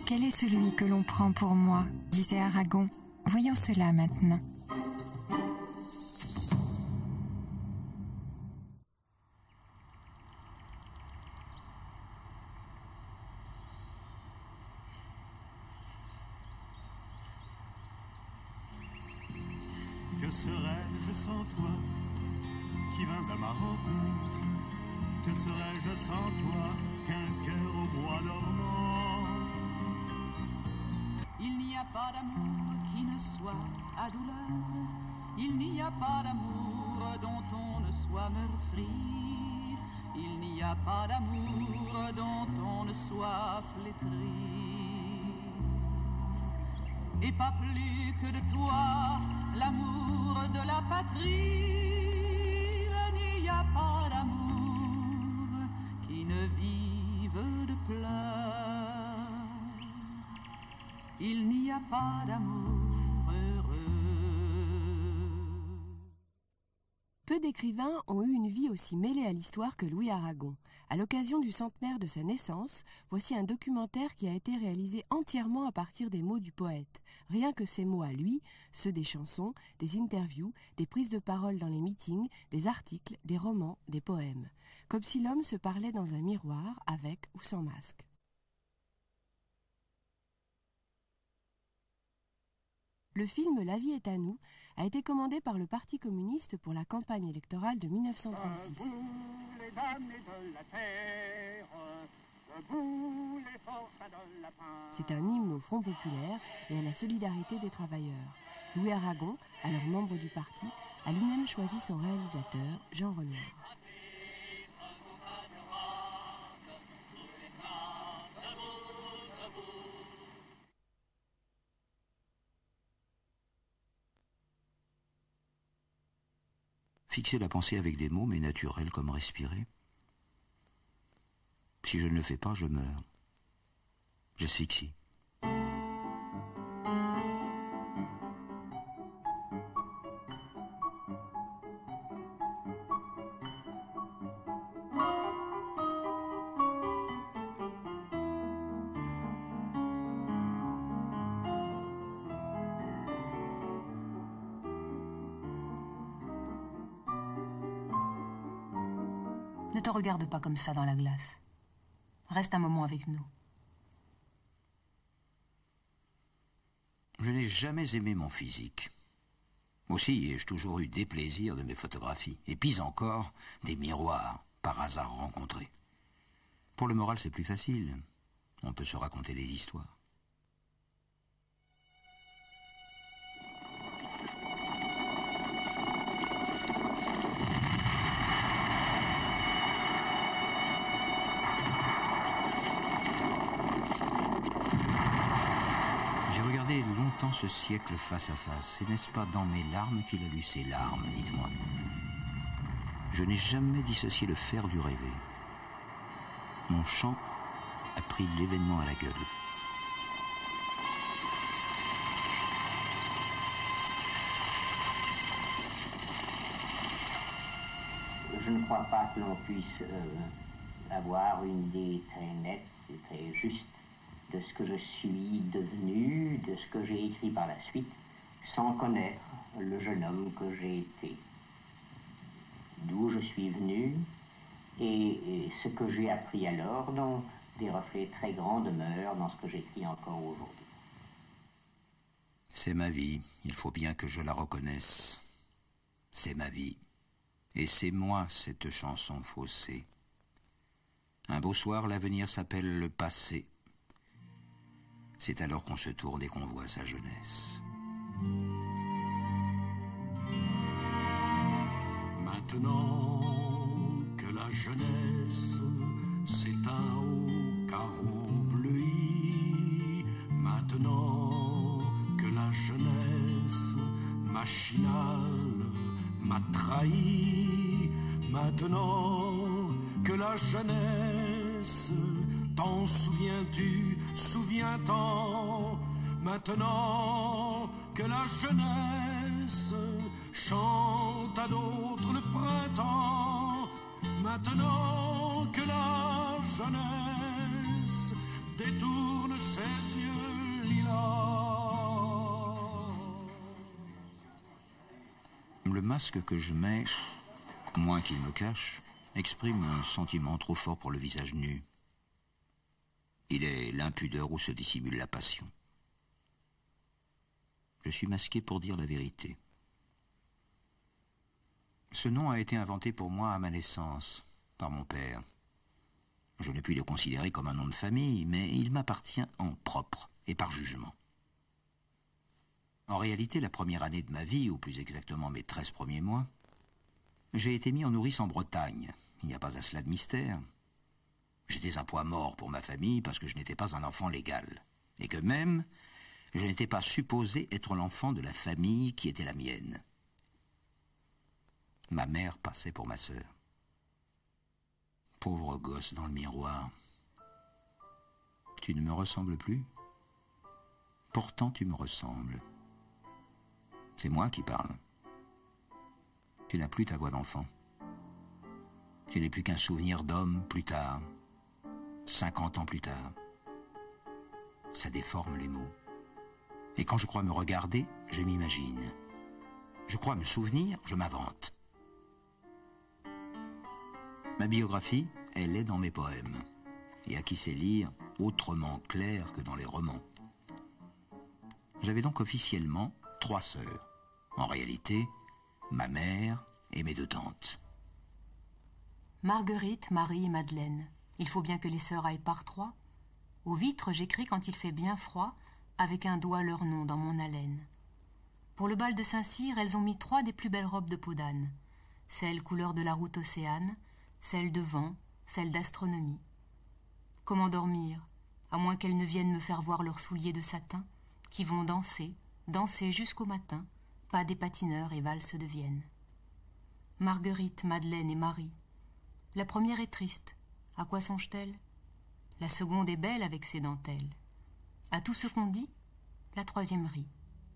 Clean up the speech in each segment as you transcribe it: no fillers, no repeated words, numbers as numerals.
Quel est celui que l'on prend pour moi, disait Aragon. Voyons cela maintenant. Que serais-je sans toi, qui vins à ma rencontre? Que serais-je sans toi, qu'un cœur au bois dormant? Il n'y a pas d'amour qui ne soit à douleur. Il n'y a pas d'amour dont on ne soit meurtri. Il n'y a pas d'amour dont on ne soit flétri. Et pas plus que de toi, l'amour de la patrie. Il n'y a pas d'amour qui ne vive de pleurs. Il n'y a pas d'amour heureux. Peu d'écrivains ont eu une vie aussi mêlée à l'histoire que Louis Aragon. À l'occasion du centenaire de sa naissance, voici un documentaire qui a été réalisé entièrement à partir des mots du poète. Rien que ses mots à lui, ceux des chansons, des interviews, des prises de parole dans les meetings, des articles, des romans, des poèmes. Comme si l'homme se parlait dans un miroir, avec ou sans masque. Le film « La vie est à nous » a été commandé par le Parti communiste pour la campagne électorale de 1936. Debout les dames de la terre, debout les forçats de lapin. C'est un hymne au Front populaire et à la solidarité des travailleurs. Louis Aragon, alors membre du parti, a lui-même choisi son réalisateur, Jean Renoir. Fixer la pensée avec des mots, mais naturels comme respirer. Si je ne le fais pas, je meurs. J'asphyxie. Ne te regarde pas comme ça dans la glace. Reste un moment avec nous. Je n'ai jamais aimé mon physique. Aussi ai-je toujours eu des plaisirs de mes photographies. Et pis encore, des miroirs, par hasard rencontrés. Pour le moral, c'est plus facile. On peut se raconter des histoires. Longtemps ce siècle face à face, et n'est-ce pas dans mes larmes qu'il a lu ses larmes, dites-moi? Je n'ai jamais dissocié le faire du rêver. Mon chant a pris l'événement à la gueule. Je ne crois pas que l'on puisse avoir une idée très nette et très juste de ce que je suis devenu, de ce que j'ai écrit par la suite, sans connaître le jeune homme que j'ai été. D'où je suis venu, et ce que j'ai appris alors, dont des reflets très grands demeurent dans ce que j'écris encore aujourd'hui. C'est ma vie, il faut bien que je la reconnaisse. C'est ma vie, et c'est moi cette chanson faussée. Un beau soir, l'avenir s'appelle le passé. C'est alors qu'on se tourne et qu'on voit sa jeunesse. Maintenant que la jeunesse s'éteint au carreau bleu, maintenant que la jeunesse machinale m'a trahi, maintenant que la jeunesse, t'en souviens-tu, souviens-t'en, maintenant que la jeunesse chante à d'autres le printemps, maintenant que la jeunesse détourne ses yeux le masque que je mets, moins qu'il me cache, exprime un sentiment trop fort pour le visage nu. Il est l'impudeur où se dissimule la passion. Je suis masqué pour dire la vérité. Ce nom a été inventé pour moi à ma naissance, par mon père. Je ne puis le considérer comme un nom de famille, mais il m'appartient en propre et par jugement. En réalité, la première année de ma vie, ou plus exactement mes 13 premiers mois, j'ai été mis en nourrice en Bretagne. Il n'y a pas à cela de mystère. J'étais un poids mort pour ma famille parce que je n'étais pas un enfant légal, et que même, je n'étais pas supposé être l'enfant de la famille qui était la mienne. Ma mère passait pour ma sœur. Pauvre gosse dans le miroir. Tu ne me ressembles plus? Pourtant tu me ressembles. C'est moi qui parle. Tu n'as plus ta voix d'enfant. Tu n'es plus qu'un souvenir d'homme plus tard, 50 ans plus tard. Ça déforme les mots. Et quand je crois me regarder, je m'imagine. Je crois me souvenir, je m'invente. Ma biographie, elle est dans mes poèmes, et à qui sait lire autrement clair que dans les romans. J'avais donc officiellement 3 sœurs. En réalité, ma mère et mes 2 tantes. Marguerite, Marie et Madeleine. Il faut bien que les sœurs aillent par 3. Aux vitres, j'écris quand il fait bien froid, avec un doigt leur nom dans mon haleine. Pour le bal de Saint-Cyr, elles ont mis 3 des plus belles robes de peau d'âne. Celle couleur de la route Océane, celle de vent, celle d'astronomie. Comment dormir, à moins qu'elles ne viennent me faire voir leurs souliers de satin, qui vont danser, danser jusqu'au matin, pas des patineurs et valses de Vienne. Marguerite, Madeleine et Marie. La première est triste. À quoi songe-t-elle? La seconde est belle avec ses dentelles. À tout ce qu'on dit, la troisième rit.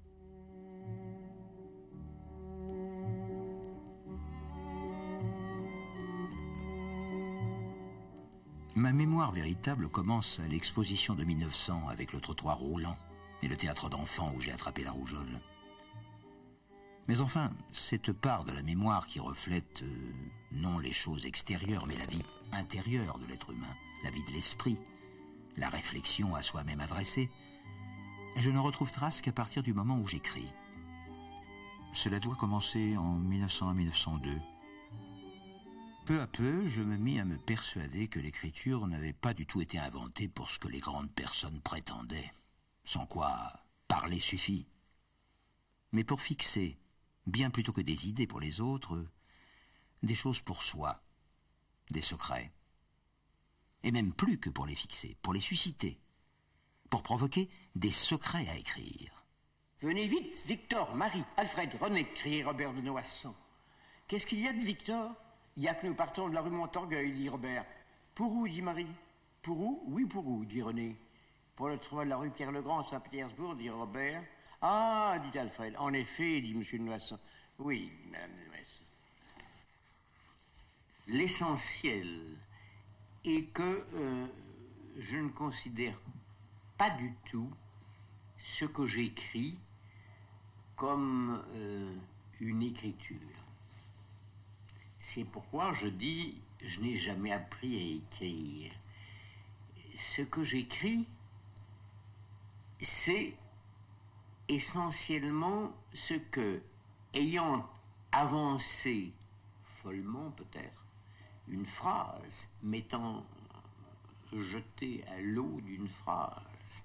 Ma mémoire véritable commence à l'exposition de 1900 avec le trottoir roulant et le théâtre d'enfants où j'ai attrapé la rougeole. Mais enfin, cette part de la mémoire qui reflète non les choses extérieures, mais la vie intérieure de l'être humain, la vie de l'esprit, la réflexion à soi-même adressée, je ne retrouve trace qu'à partir du moment où j'écris. Cela doit commencer en 1901-1902. Peu à peu, je me mis à me persuader que l'écriture n'avait pas du tout été inventée pour ce que les grandes personnes prétendaient, sans quoi parler suffit, mais pour fixer, bien plutôt que des idées pour les autres, des choses pour soi, des secrets, et même plus que pour les fixer, pour les susciter, pour provoquer des secrets à écrire. Venez vite, Victor, Marie, Alfred, René, criait Robert de Noisson. Qu'est-ce qu'il y a de Victor? Il y a que nous partons de la rue Montorgueil, dit Robert. Pour où, dit Marie. Pour où? Oui, pour où, dit René. Pour le trottoir de la rue Pierre-le-Grand, Saint-Pétersbourg, dit Robert. Ah, dit Alfred. En effet, dit M. de Noisson. Oui, Madame de Noisson. L'essentiel est que je ne considère pas du tout ce que j'écris comme une écriture. C'est pourquoi je dis, je n'ai jamais appris à écrire. Ce que j'écris, c'est essentiellement ce que, ayant avancé follement peut-être, une phrase, m'étant jeté à l'eau d'une phrase,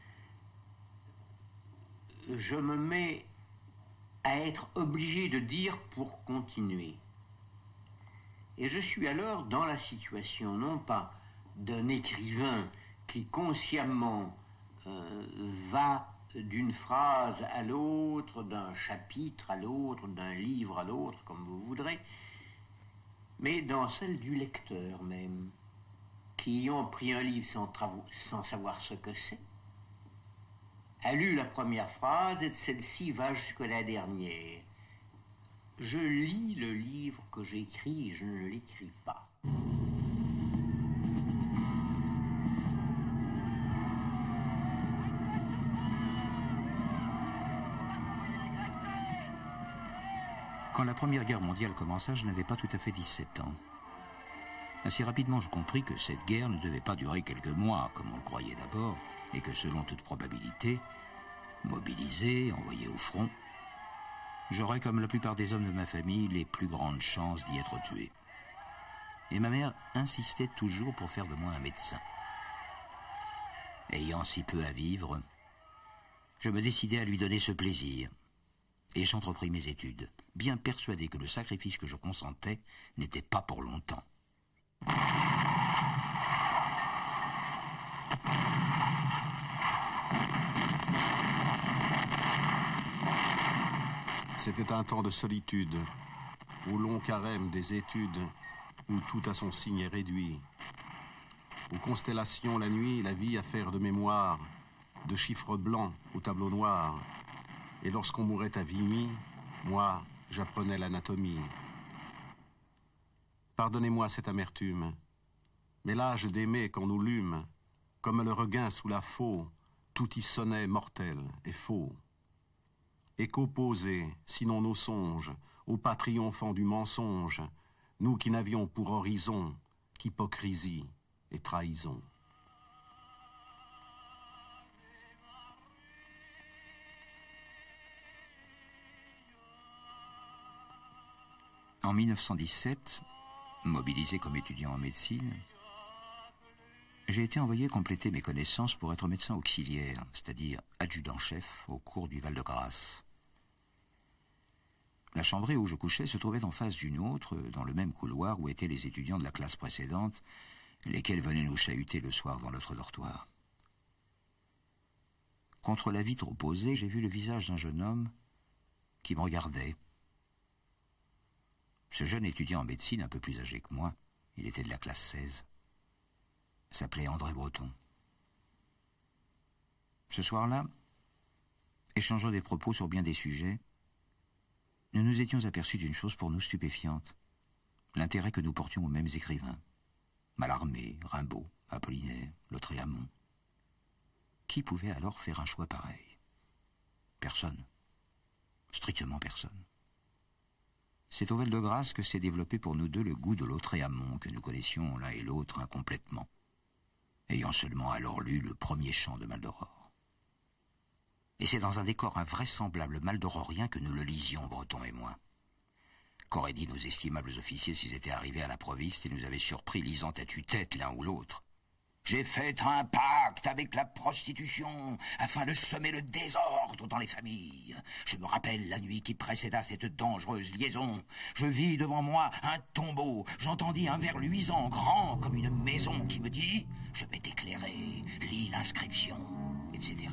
je me mets à être obligé de dire pour continuer. Et je suis alors dans la situation, non pas d'un écrivain qui consciemment va d'une phrase à l'autre, d'un chapitre à l'autre, d'un livre à l'autre, comme vous voudrez, mais dans celle du lecteur même, qui ayant pris un livre sans savoir ce que c'est, a lu la première phrase et celle-ci va jusqu'à la dernière. Je lis le livre que j'écris, je ne l'écris pas. Quand la Première Guerre mondiale commença, je n'avais pas tout à fait 17 ans. Assez rapidement, je compris que cette guerre ne devait pas durer quelques mois, comme on le croyait d'abord, et que selon toute probabilité, mobilisé, envoyé au front, j'aurais, comme la plupart des hommes de ma famille, les plus grandes chances d'y être tué. Et ma mère insistait toujours pour faire de moi un médecin. Ayant si peu à vivre, je me décidai à lui donner ce plaisir. Et j'entrepris mes études, bien persuadé que le sacrifice que je consentais n'était pas pour longtemps. C'était un temps de solitude, au long carême des études, où tout à son signe est réduit. Aux constellations la nuit, la vie à faire de mémoire, de chiffres blancs au tableau noir. Et lorsqu'on mourait à minuit, moi, j'apprenais l'anatomie. Pardonnez-moi cette amertume, mais l'âge d'aimer qu'on nous lume, comme le regain sous la faux, tout y sonnait mortel et faux. Et qu'opposés, sinon nos songes, au pas triomphant du mensonge, nous qui n'avions pour horizon qu'hypocrisie et trahison. En 1917, mobilisé comme étudiant en médecine, j'ai été envoyé compléter mes connaissances pour être médecin auxiliaire, c'est-à-dire adjudant-chef au cours du Val-de-Grâce. La chambrée où je couchais se trouvait en face d'une autre, dans le même couloir où étaient les étudiants de la classe précédente, lesquels venaient nous chahuter le soir dans notre dortoir. Contre la vitre opposée, j'ai vu le visage d'un jeune homme qui me regardait. Ce jeune étudiant en médecine, un peu plus âgé que moi, il était de la classe 16, s'appelait André Breton. Ce soir-là, échangeant des propos sur bien des sujets, nous nous étions aperçus d'une chose pour nous stupéfiante, l'intérêt que nous portions aux mêmes écrivains. Mallarmé, Rimbaud, Apollinaire, Lautréamont. Qui pouvait alors faire un choix pareil? Personne. Strictement personne. C'est au Val-de-Grâce que s'est développé pour nous deux le goût de Lautréamont que nous connaissions l'un et l'autre incomplètement, ayant seulement alors lu le premier chant de Maldoror. Et c'est dans un décor invraisemblable maldororien que nous le lisions, Breton et moi. Qu'auraient dit nos estimables officiers s'ils étaient arrivés à l'improviste et nous avaient surpris lisant à tue-tête l'un ou l'autre? J'ai fait un pacte avec la prostitution afin de semer le désordre dans les familles. Je me rappelle la nuit qui précéda cette dangereuse liaison. Je vis devant moi un tombeau. J'entendis un ver luisant, grand comme une maison, qui me dit « Je vais t'éclairer, lis l'inscription », etc.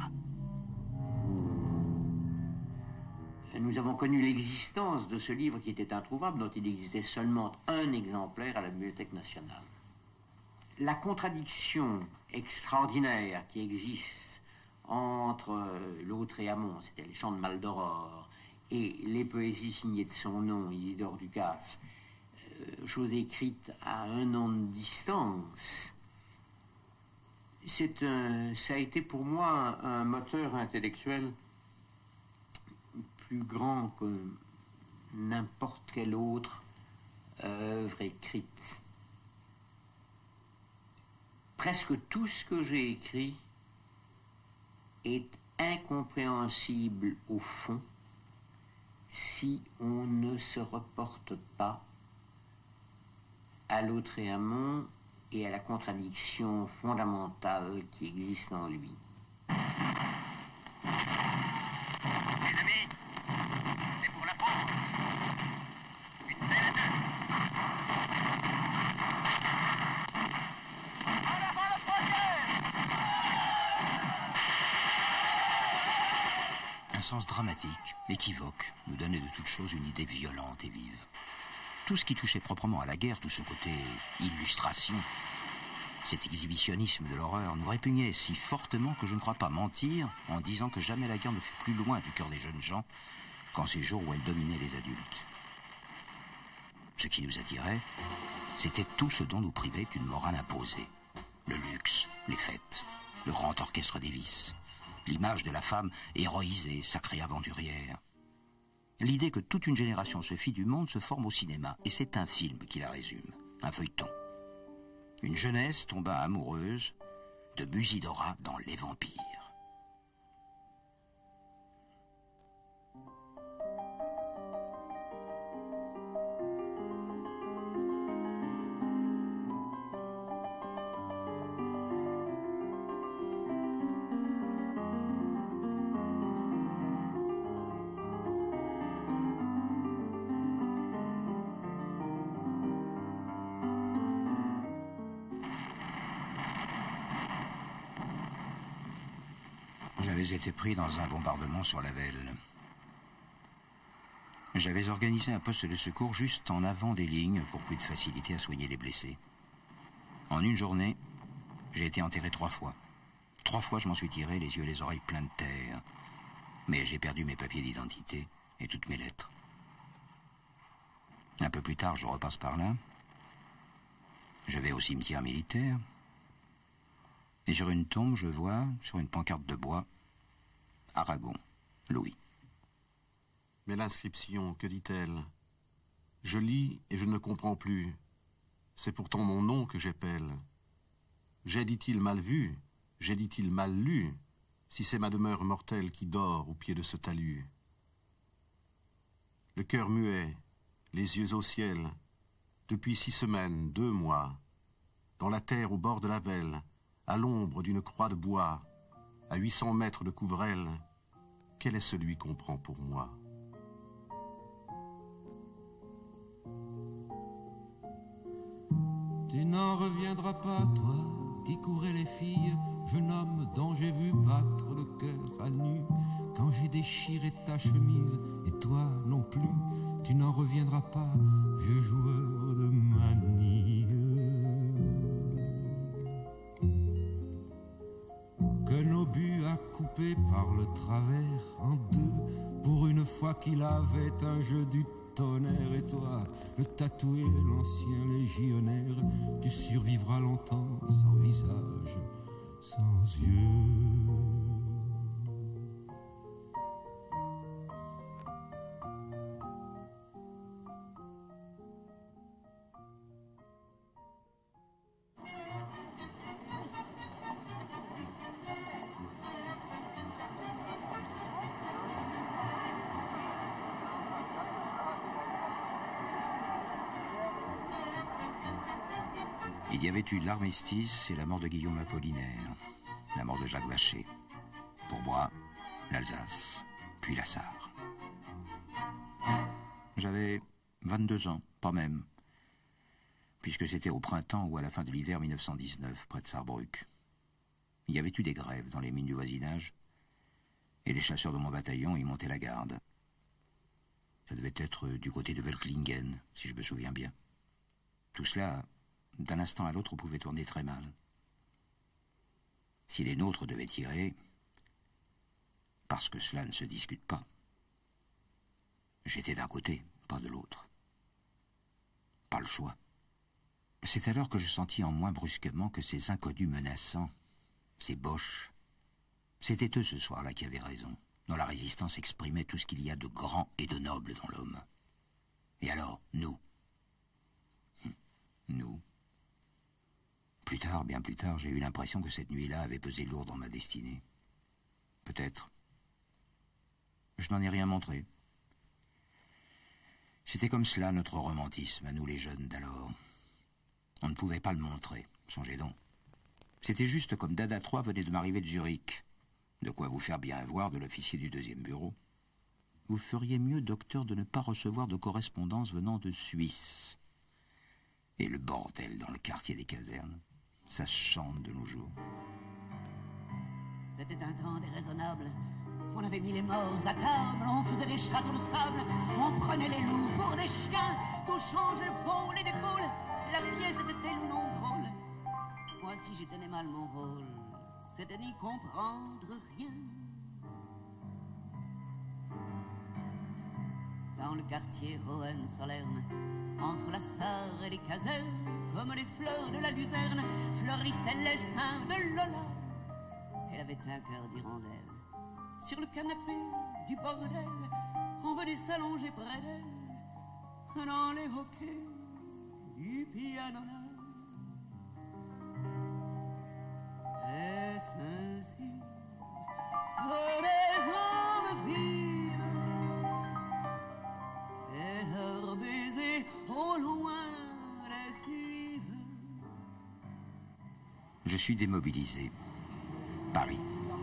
Nous avons connu l'existence de ce livre qui était introuvable, dont il existait seulement un exemplaire à la Bibliothèque nationale. La contradiction extraordinaire qui existe entre Lautréamont, c'était les chants de Maldoror, et les poésies signées de son nom, Isidore Ducasse, chose écrite à 1 an de distance, ça a été pour moi un moteur intellectuel plus grand que n'importe quelle autre œuvre écrite. Presque tout ce que j'ai écrit est incompréhensible au fond si on ne se reporte pas à Lautréamont et à la contradiction fondamentale qui existe en lui. Un sens dramatique, équivoque, nous donnait de toute chose une idée violente et vive. Tout ce qui touchait proprement à la guerre, tout ce côté illustration, cet exhibitionnisme de l'horreur, nous répugnait si fortement que je ne crois pas mentir en disant que jamais la guerre ne fut plus loin du cœur des jeunes gens qu'en ces jours où elle dominait les adultes. Ce qui nous attirait, c'était tout ce dont nous privait une morale imposée. Le luxe, les fêtes, le grand orchestre des vices, l'image de la femme héroïsée, sacrée aventurière. L'idée que toute une génération se fit du monde se forme au cinéma, et c'est un film qui la résume, un feuilleton. Une jeunesse tomba amoureuse de Musidora dans Les Vampires. J'avais été pris dans un bombardement sur la Velle. J'avais organisé un poste de secours juste en avant des lignes pour plus de facilité à soigner les blessés. En une journée, j'ai été enterré 3 fois. 3 fois, je m'en suis tiré, les yeux et les oreilles pleins de terre. Mais j'ai perdu mes papiers d'identité et toutes mes lettres. Un peu plus tard, je repasse par là. Je vais au cimetière militaire. Et sur une tombe, je vois, sur une pancarte de bois, Aragon, Louis. Mais l'inscription, que dit-elle? Je lis et je ne comprends plus. C'est pourtant mon nom que j'épelle. J'ai, dit-il, mal vu, j'ai, dit-il, mal lu, si c'est ma demeure mortelle qui dort au pied de ce talus. Le cœur muet, les yeux au ciel, depuis 6 semaines, 2 mois, dans la terre au bord de la Velle, à l'ombre d'une croix de bois, à 800 mètres de Couvrel, quel est celui qu'on prend pour moi? Tu n'en reviendras pas, toi, qui courais les filles, jeune homme dont j'ai vu battre le cœur à nu, quand j'ai déchiré ta chemise, et toi non plus, tu n'en reviendras pas, vieux joueur de manille. Qu'un obus a coupé par le travers en 2, pour une fois qu'il avait un jeu du tonnerre, et toi, le tatoué, l'ancien légionnaire, tu survivras longtemps sans visage, sans yeux. Il y avait eu l'armistice et la mort de Guillaume Apollinaire, la mort de Jacques Vacher. Pour moi, l'Alsace, puis la Sarre. J'avais 22 ans, pas même, puisque c'était au printemps ou à la fin de l'hiver 1919, près de Sarrebruck. Il y avait eu des grèves dans les mines du voisinage, et les chasseurs de mon bataillon y montaient la garde. Ça devait être du côté de Velklingen, si je me souviens bien. Tout cela, d'un instant à l'autre, pouvait tourner très mal. Si les nôtres devaient tirer, parce que cela ne se discute pas, j'étais d'un côté, pas de l'autre. Pas le choix. C'est alors que je sentis en moi brusquement que ces inconnus menaçants, ces boches, c'était eux ce soir-là qui avaient raison, dont la résistance exprimait tout ce qu'il y a de grand et de noble dans l'homme. Et alors, nous. Nous. Plus tard, bien plus tard, j'ai eu l'impression que cette nuit-là avait pesé lourd dans ma destinée. Peut-être. Je n'en ai rien montré. C'était comme cela notre romantisme, à nous les jeunes d'alors. On ne pouvait pas le montrer, songez donc. C'était juste comme Dada III venait de m'arriver de Zurich. De quoi vous faire bien voir de l'officier du 2e bureau. Vous feriez mieux, docteur, de ne pas recevoir de correspondance venant de Suisse. Et le bordel dans le quartier des casernes. Ça se chante de nos jours. C'était un temps déraisonnable. On avait mis les morts à table, on faisait des châteaux de sable, on prenait les loups pour des chiens, tout change d'épaule et d'épaule. La pièce était ou non drôle. Moi, si j'y tenais mal mon rôle, c'était n'y comprendre rien. Dans le quartier Hohenzollern, entre la Sarre et les casernes, comme les fleurs de la luzerne, fleurissaient les seins de Lola. Elle avait un cœur d'hirondelle. Sur le canapé du bordel, on venait s'allonger près d'elle dans les hoquets du pianola. Est-ce ainsi que les hommes vivent et leurs baisers au loin les suivent? Je suis démobilisé. Paris.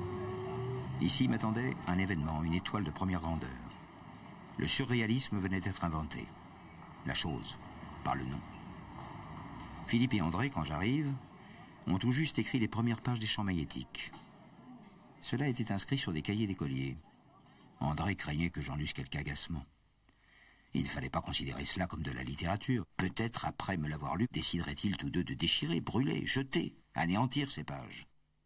Ici m'attendait un événement, une étoile de première grandeur. Le surréalisme venait d'être inventé. La chose, pas le nom. Philippe et André, quand j'arrive, ont tout juste écrit les premières pages des Chants magnétiques. Cela était inscrit sur des cahiers d'écoliers. André craignait que j'en eusse quelque agacement. Il ne fallait pas considérer cela comme de la littérature. Peut-être, après me l'avoir lu, décideraient-ils tous deux de déchirer, brûler, jeter, anéantir ces pages.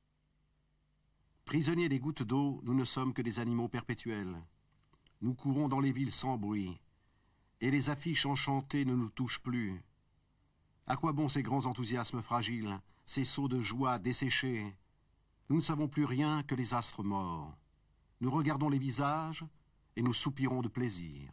Prisonniers des gouttes d'eau, nous ne sommes que des animaux perpétuels. Nous courons dans les villes sans bruit, et les affiches enchantées ne nous touchent plus. À quoi bon ces grands enthousiasmes fragiles, ces sauts de joie desséchés? Nous ne savons plus rien que les astres morts. Nous regardons les visages et nous soupirons de plaisir.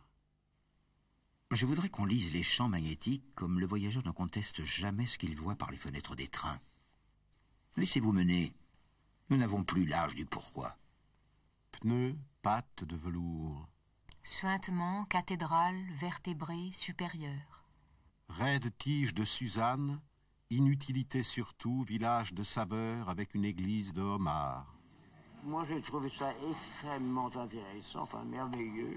Je voudrais qu'on lise les Chants magnétiques comme le voyageur ne conteste jamais ce qu'il voit par les fenêtres des trains. Laissez-vous mener. Nous n'avons plus l'âge du pourquoi. Pneus, pattes de velours. Suintement, cathédrale, vertébré, supérieur. Raide tige de Suzanne, inutilité surtout, village de saveur avec une église de homards. Moi, j'ai trouvé ça extrêmement intéressant, enfin merveilleux.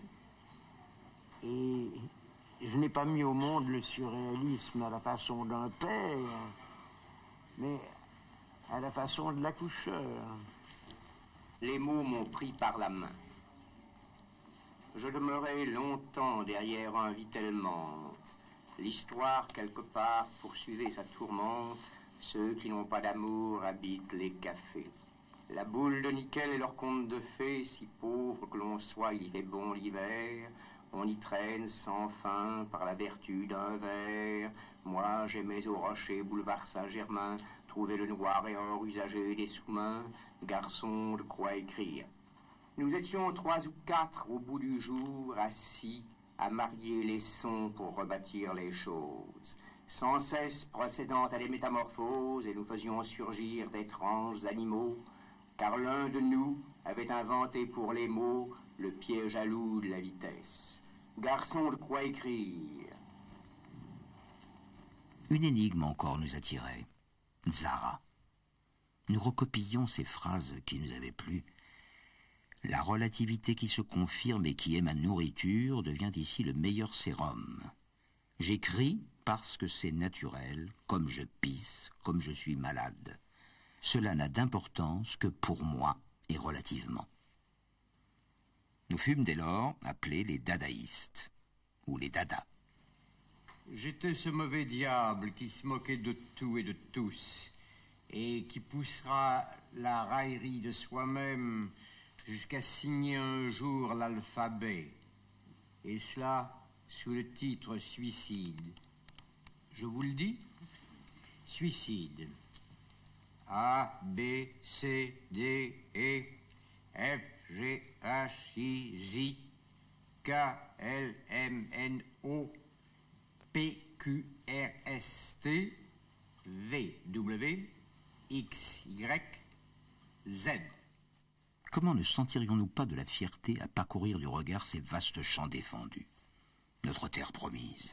Et je n'ai pas mis au monde le surréalisme à la façon d'un père, mais à la façon de l'accoucheur. Les mots m'ont pris par la main. Je demeurai longtemps derrière un vitellement. L'histoire, quelque part, poursuivait sa tourmente. Ceux qui n'ont pas d'amour habitent les cafés. La boule de nickel et leur conte de fées, si pauvre que l'on soit, il y fait bon l'hiver. On y traîne sans fin par la vertu d'un verre. Moi, j'aimais au rocher, boulevard Saint-Germain, trouver le noir et or usagé des sous-mains. Garçon, de quoi écrire. Nous étions 3 ou 4 au bout du jour, assis, à marier les sons pour rebâtir les choses, sans cesse procédant à des métamorphoses, et nous faisions surgir d'étranges animaux, car l'un de nous avait inventé pour les mots le piège à loup de la vitesse. Garçon, de quoi écrire? Une énigme encore nous attirait. Zara. Nous recopions ces phrases qui nous avaient plu. La relativité qui se confirme et qui est ma nourriture devient ici le meilleur sérum. J'écris parce que c'est naturel, comme je pisse, comme je suis malade. Cela n'a d'importance que pour moi et relativement. Nous fûmes dès lors appelés les dadaïstes, ou les dadas. J'étais ce mauvais diable qui se moquait de tout et de tous, et qui poussera la raillerie de soi-même jusqu'à signer un jour l'alphabet, et cela sous le titre Suicide. Je vous le dis, Suicide. A, B, C, D, E, F, G, H, I, J, K, L, M, N, O, P, Q, R, S, T, V, W, X, Y, Z. Comment ne sentirions-nous pas de la fierté à parcourir du regard ces vastes champs défendus, notre terre promise?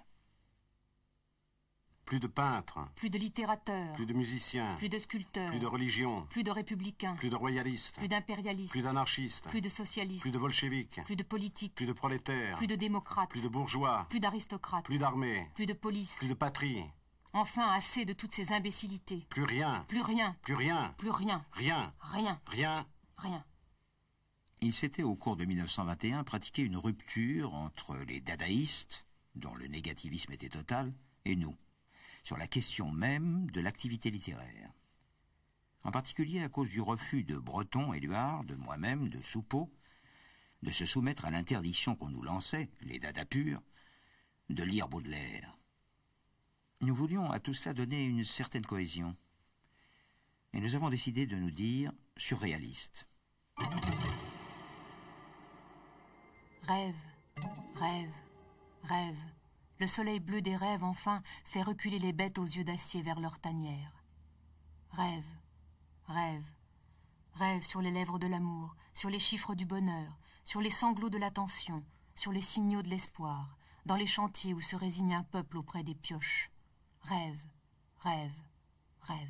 Plus de peintres. Plus de littérateurs. Plus de musiciens. Plus de sculpteurs. Plus de religion. Plus de républicains. Plus de royalistes. Plus d'impérialistes. Plus d'anarchistes. Plus de socialistes. Plus de bolcheviques. Plus de politiques. Plus de prolétaires. Plus de démocrates. Plus de bourgeois. Plus d'aristocrates. Plus d'armée. Plus de police. Plus de patrie. Enfin, assez de toutes ces imbécilités. Plus rien. Plus rien. Plus rien. Plus rien. Rien. Rien. Rien. Rien. Il s'était au cours de 1921 pratiqué une rupture entre les dadaïstes, dont le négativisme était total, et nous, sur la question même de l'activité littéraire. En particulier à cause du refus de Breton, Éluard, de moi-même, de Soupeau, de se soumettre à l'interdiction qu'on nous lançait, les dadas purs, de lire Baudelaire. Nous voulions à tout cela donner une certaine cohésion. Et nous avons décidé de nous dire surréalistes. Rêve, Rêve, rêve. Le soleil bleu des rêves, enfin, fait reculer les bêtes aux yeux d'acier vers leur tanière. Rêve, rêve, rêve sur les lèvres de l'amour, sur les chiffres du bonheur, sur les sanglots de l'attention, sur les signaux de l'espoir, dans les chantiers où se résigne un peuple auprès des pioches. Rêve, rêve, rêve.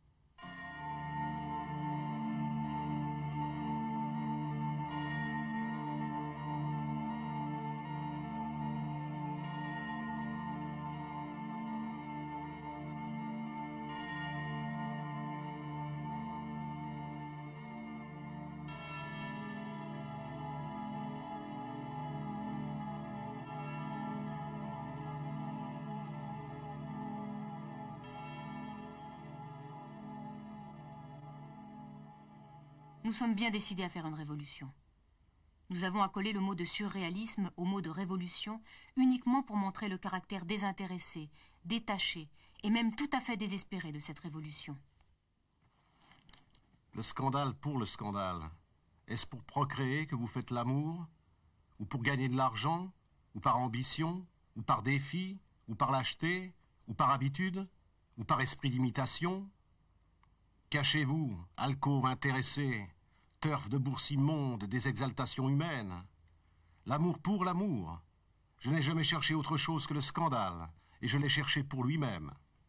Nous sommes bien décidés à faire une révolution. Nous avons accolé le mot de surréalisme au mot de révolution uniquement pour montrer le caractère désintéressé, détaché et même tout à fait désespéré de cette révolution. Le scandale pour le scandale. Est-ce pour procréer que vous faites l'amour? Ou pour gagner de l'argent? Ou par ambition? Ou par défi? Ou par lâcheté? Ou par habitude? Ou par esprit d'imitation? Cachez-vous, alcôve intéressée, turf de bourse immonde, des exaltations humaines. L'amour pour l'amour. Je n'ai jamais cherché autre chose que le scandale, et je l'ai cherché pour lui-même.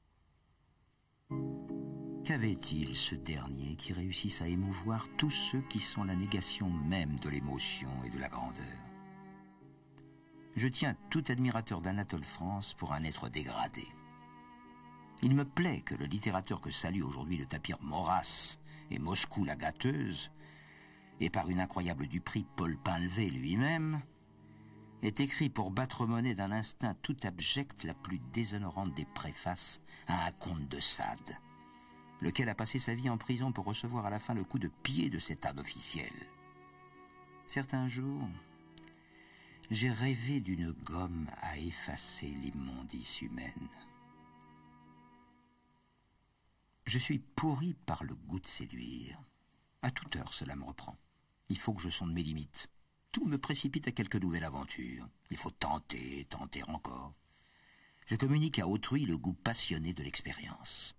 Qu'avait-il, ce dernier, qui réussisse à émouvoir tous ceux qui sont la négation même de l'émotion et de la grandeur? Je tiens tout admirateur d'Anatole France pour un être dégradé. Il me plaît que le littérateur que salue aujourd'hui le tapir Maurras et Moscou la gâteuse, et par une incroyable duperie Paul Pinlevé lui-même, ait écrit pour battre monnaie d'un instinct tout abject la plus déshonorante des préfaces à un conte de Sade, lequel a passé sa vie en prison pour recevoir à la fin le coup de pied de cet âne officiel. Certains jours, j'ai rêvé d'une gomme à effacer l'immondice humaine. Je suis pourri par le goût de séduire. À toute heure, cela me reprend. Il faut que je sonde mes limites. Tout me précipite à quelque nouvelle aventure. Il faut tenter, tenter encore. Je communique à autrui le goût passionné de l'expérience.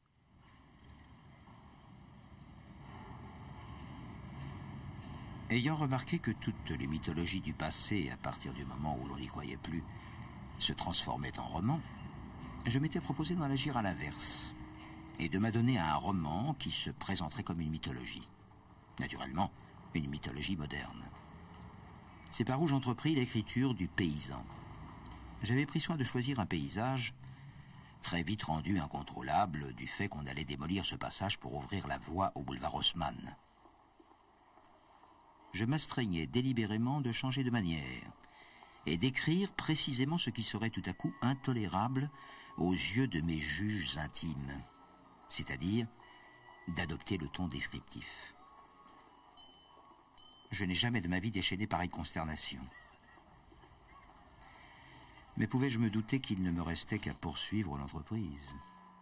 Ayant remarqué que toutes les mythologies du passé, à partir du moment où l'on n'y croyait plus, se transformaient en romans, je m'étais proposé d'en agir à l'inverse, et de m'adonner à un roman qui se présenterait comme une mythologie. Naturellement, une mythologie moderne. C'est par où j'entrepris l'écriture du paysan. J'avais pris soin de choisir un paysage très vite rendu incontrôlable du fait qu'on allait démolir ce passage pour ouvrir la voie au boulevard Haussmann. Je m'astreignais délibérément de changer de manière et d'écrire précisément ce qui serait tout à coup intolérable aux yeux de mes juges intimes, c'est-à-dire d'adopter le ton descriptif. Je n'ai jamais de ma vie déchaîné pareille consternation. Mais pouvais-je me douter qu'il ne me restait qu'à poursuivre l'entreprise?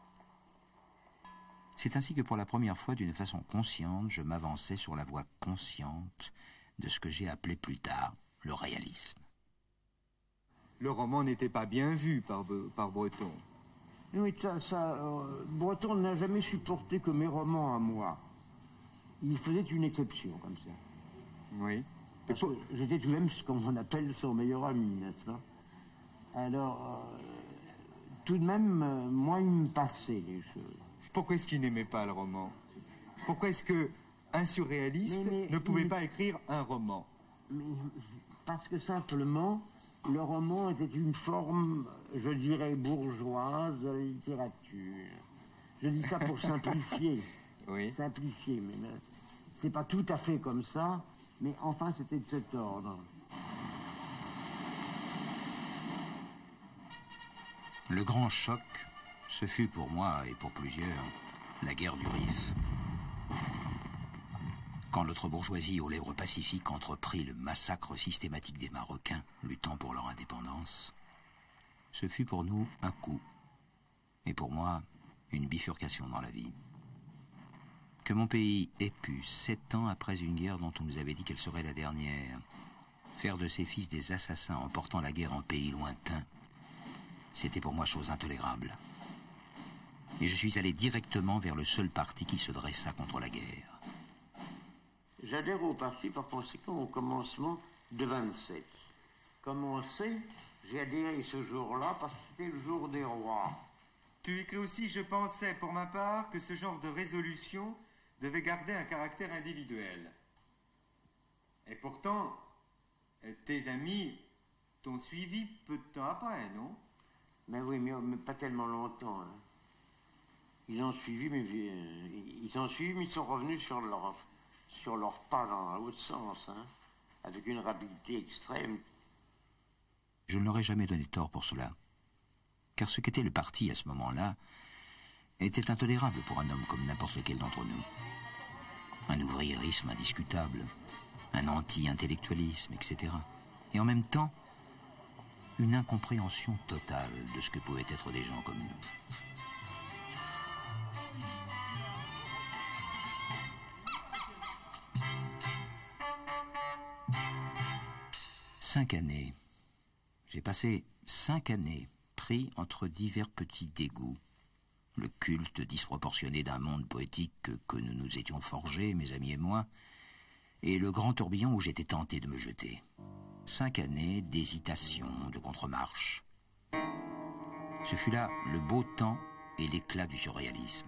C'est ainsi que pour la première fois, d'une façon consciente, je m'avançais sur la voie consciente de ce que j'ai appelé plus tard le réalisme. Le roman n'était pas bien vu par Breton. Oui, Breton n'a jamais supporté que mes romans à moi. Il faisait une exception comme ça. Oui. Parce que j'étais tout de même ce qu'on appelle son meilleur ami, n'est-ce pas? Alors, tout de même, moi, il me passait les choses. Pourquoi est-ce qu'il n'aimait pas le roman? Pourquoi est-ce qu'un surréaliste ne pouvait pas écrire un roman? Parce que simplement, le roman était une forme, je dirais, bourgeoise de la littérature. Je dis ça pour simplifier. Oui. Simplifier, mais c'est pas tout à fait comme ça, mais enfin, c'était de cet ordre. Le grand choc, ce fut pour moi et pour plusieurs la guerre du Rif. Quand notre bourgeoisie aux lèvres pacifiques entreprit le massacre systématique des Marocains luttant pour leur indépendance, ce fut pour nous un coup, et pour moi une bifurcation dans la vie. Que mon pays ait pu, 7 ans après une guerre dont on nous avait dit qu'elle serait la dernière, Faire de ses fils des assassins en portant la guerre en pays lointain, c'était pour moi chose intolérable. Et je suis allé directement vers le seul parti qui se dressa contre la guerre. J'adhère au parti par conséquent au commencement de 27. Comme on sait, j'ai adhéré ce jour-là parce que c'était le jour des rois. Tu écris aussi, je pensais pour ma part que ce genre de résolution devait garder un caractère individuel. Et pourtant, tes amis t'ont suivi peu de temps après, non? Mais oui, mais pas tellement longtemps. Hein. Ils ont suivi, mais ils sont revenus sur leur pas dans l'autre sens, hein, avec une rapidité extrême. Je ne leur ai jamais donné tort pour cela, car ce qu'était le parti à ce moment-là était intolérable pour un homme comme n'importe lequel d'entre nous. Un ouvriérisme indiscutable, un anti-intellectualisme, etc. Et en même temps, une incompréhension totale de ce que pouvaient être des gens comme nous. Cinq années. J'ai passé 5 années pris entre divers petits dégoûts. Le culte disproportionné d'un monde poétique que nous nous étions forgés, mes amis et moi, et le grand tourbillon où j'étais tenté de me jeter. 5 années d'hésitation, de contre-marche. Ce fut là le beau temps et l'éclat du surréalisme.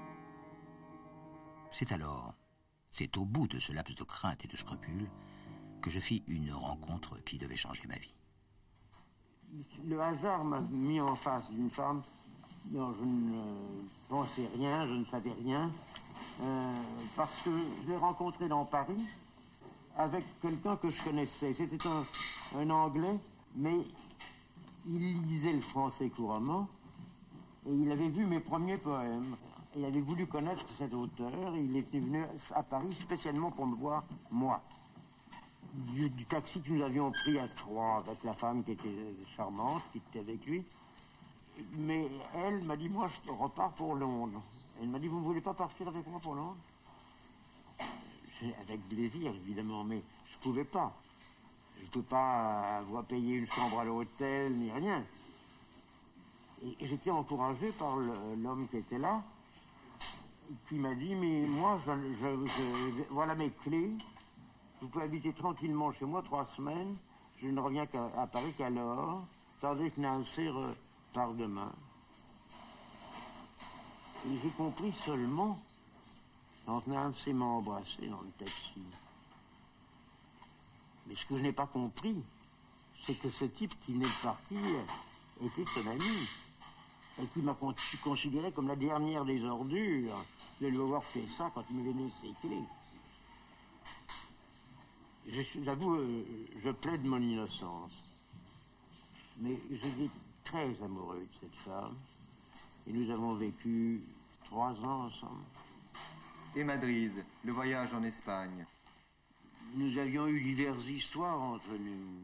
C'est au bout de ce laps de crainte et de scrupule que je fis une rencontre qui devait changer ma vie. Le hasard m'a mis en face d'une femme dont je ne pensais rien, je ne savais rien, parce que je l'ai rencontrée dans Paris avec quelqu'un que je connaissais. C'était un Anglais, mais il lisait le français couramment et il avait vu mes premiers poèmes. Il avait voulu connaître cet auteur et il était venu à Paris spécialement pour me voir, moi. Du taxi que nous avions pris à 3 avec la femme qui était charmante, qui était avec lui. Mais elle m'a dit, moi je repars pour Londres. Elle m'a dit, vous ne voulez pas partir avec moi pour Londres? Avec plaisir, évidemment, mais je ne pouvais pas. Je ne peux pas avoir payé une chambre à l'hôtel, ni rien. Et j'étais encouragé par l'homme qui était là, qui m'a dit, mais moi, voilà mes clés. Vous pouvez habiter tranquillement chez moi 3 semaines. Je ne reviens à Paris qu'alors, tandis que Nancy repart demain. Et j'ai compris seulement quand Nancy m'a embrassé dans le taxi. Mais ce que je n'ai pas compris, c'est que ce type qui venait de partir était son ami. Et qui m'a considéré comme la dernière des ordures de lui avoir fait ça quand il me donnait ses clés. J'avoue, je plaide mon innocence. Mais j'étais très amoureux de cette femme. Et nous avons vécu 3 ans ensemble. Et Madrid, le voyage en Espagne? Nous avions eu diverses histoires entre nous.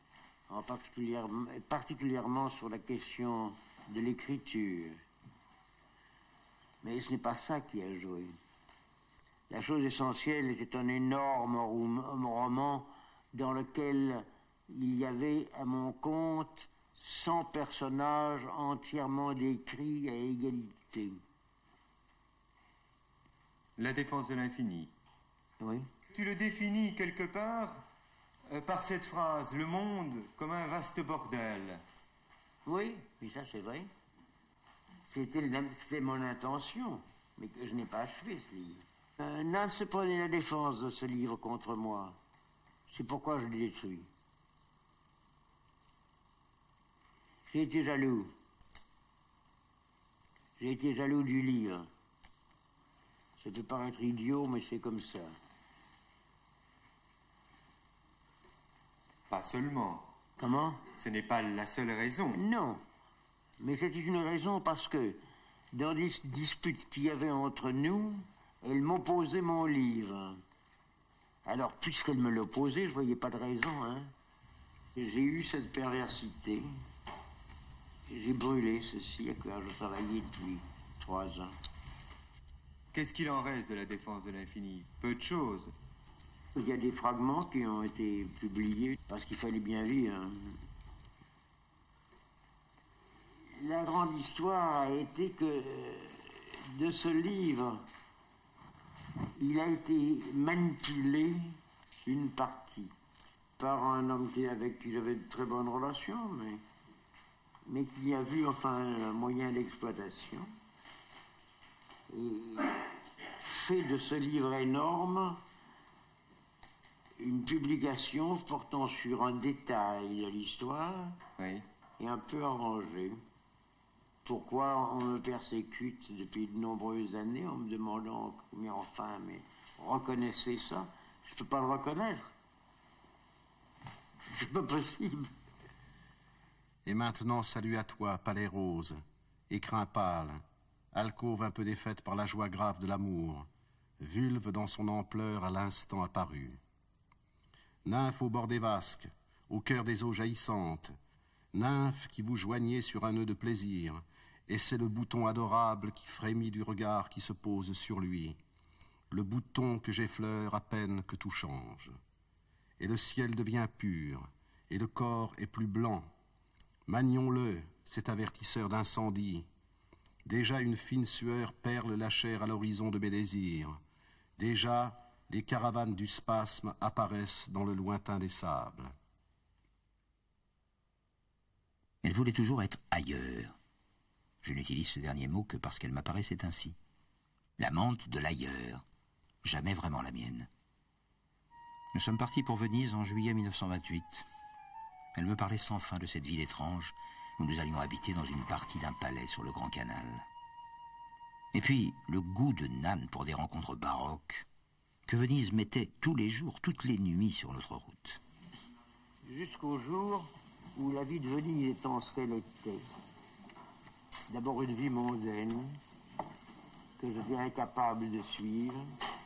Particulièrement sur la question de l'écriture. Mais ce n'est pas ça qui a joué. La chose essentielle était un énorme roman dans lequel il y avait à mon compte 100 personnages entièrement décrits à égalité. La défense de l'infini. Oui. Tu le définis quelque part par cette phrase, le monde comme un vaste bordel. Oui, mais ça c'est vrai. C'était mon intention, mais que je n'ai pas achevé ce livre. Nance se prenait la défense de ce livre contre moi. C'est pourquoi je l'ai détruit. J'ai été jaloux. J'ai été jaloux du livre. Ça peut paraître idiot, mais c'est comme ça. Pas seulement. Comment? Ce n'est pas la seule raison. Non. Mais c'était une raison parce que, dans des disputes qu'il y avait entre nous, elle m'opposait mon livre. Alors, puisqu'elle me l'opposait, je ne voyais pas de raison, hein. J'ai eu cette perversité. J'ai brûlé ceci, à quoi je travaillais depuis 3 ans. Qu'est-ce qu'il en reste de la défense de l'infini? Peu de choses. Il y a des fragments qui ont été publiés parce qu'il fallait bien vivre. La grande histoire a été que de ce livre, il a été manipulé une partie par un homme avec qui j'avais de très bonnes relations, mais qui a vu enfin un moyen d'exploitation et fait de ce livre énorme une publication portant sur un détail de l'histoire et un peu arrangé. Pourquoi on me persécute depuis de nombreuses années en me demandant, mais enfin, mais reconnaissez ça? Je ne peux pas le reconnaître. C'est pas possible. Et maintenant, salut à toi, palais rose, écrin pâle, alcôve un peu défaite par la joie grave de l'amour, vulve dans son ampleur à l'instant apparue. Nymphe au bord des vasques, au cœur des eaux jaillissantes, nymphe qui vous joignez sur un nœud de plaisir, et c'est le bouton adorable qui frémit du regard qui se pose sur lui, le bouton que j'effleure à peine que tout change. Et le ciel devient pur, et le corps est plus blanc. Manions-le, cet avertisseur d'incendie. Déjà une fine sueur perle la chair à l'horizon de mes désirs. Déjà, les caravanes du spasme apparaissent dans le lointain des sables. Elle voulait toujours être ailleurs. Je n'utilise ce dernier mot que parce qu'elle m'apparaissait ainsi. L'amante de l'ailleurs, jamais vraiment la mienne. Nous sommes partis pour Venise en juillet 1928. Elle me parlait sans fin de cette ville étrange où nous allions habiter dans une partie d'un palais sur le Grand Canal. Et puis, le goût de Nan pour des rencontres baroques que Venise mettait tous les jours, toutes les nuits sur notre route. Jusqu'au jour où la vie de Venise étant ce qu'elle était. D'abord une vie mondaine que j'étais incapable de suivre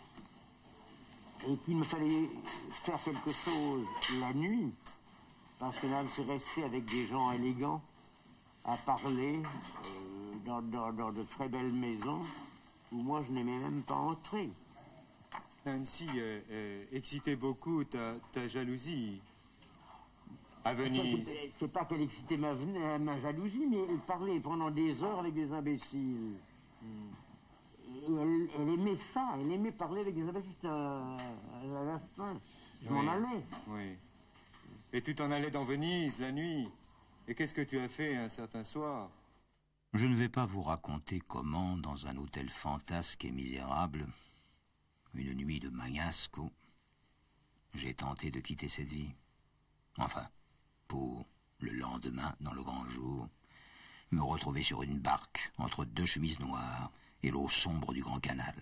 et qu'il me fallait faire quelque chose la nuit parce que là, c'est resté avec des gens élégants à parler dans de très belles maisons où moi je n'aimais même pas entrer. Nancy excitait beaucoup ta jalousie à Venise. C'est pas qu'elle excitait ma jalousie, mais elle parlait pendant des heures avec des imbéciles. Et elle aimait ça, elle aimait parler avec des imbéciles à la fin. Je m'en allais. Oui. Et tu t'en allais dans Venise la nuit. Et qu'est-ce que tu as fait un certain soir? Je ne vais pas vous raconter comment, dans un hôtel fantasque et misérable, une nuit de Magnasco, j'ai tenté de quitter cette vie. Enfin, pour, le lendemain, dans le grand jour, me retrouver sur une barque entre deux chemises noires et l'eau sombre du Grand Canal.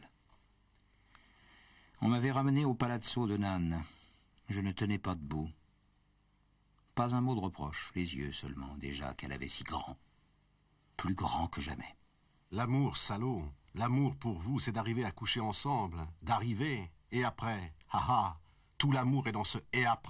On m'avait ramené au palazzo de Nan. Je ne tenais pas debout. Pas un mot de reproche, les yeux seulement, déjà qu'elle avait si grand, plus grand que jamais. L'amour, salaud, l'amour pour vous, c'est d'arriver à coucher ensemble, d'arriver, et après, haha, tout l'amour est dans ce « et après ».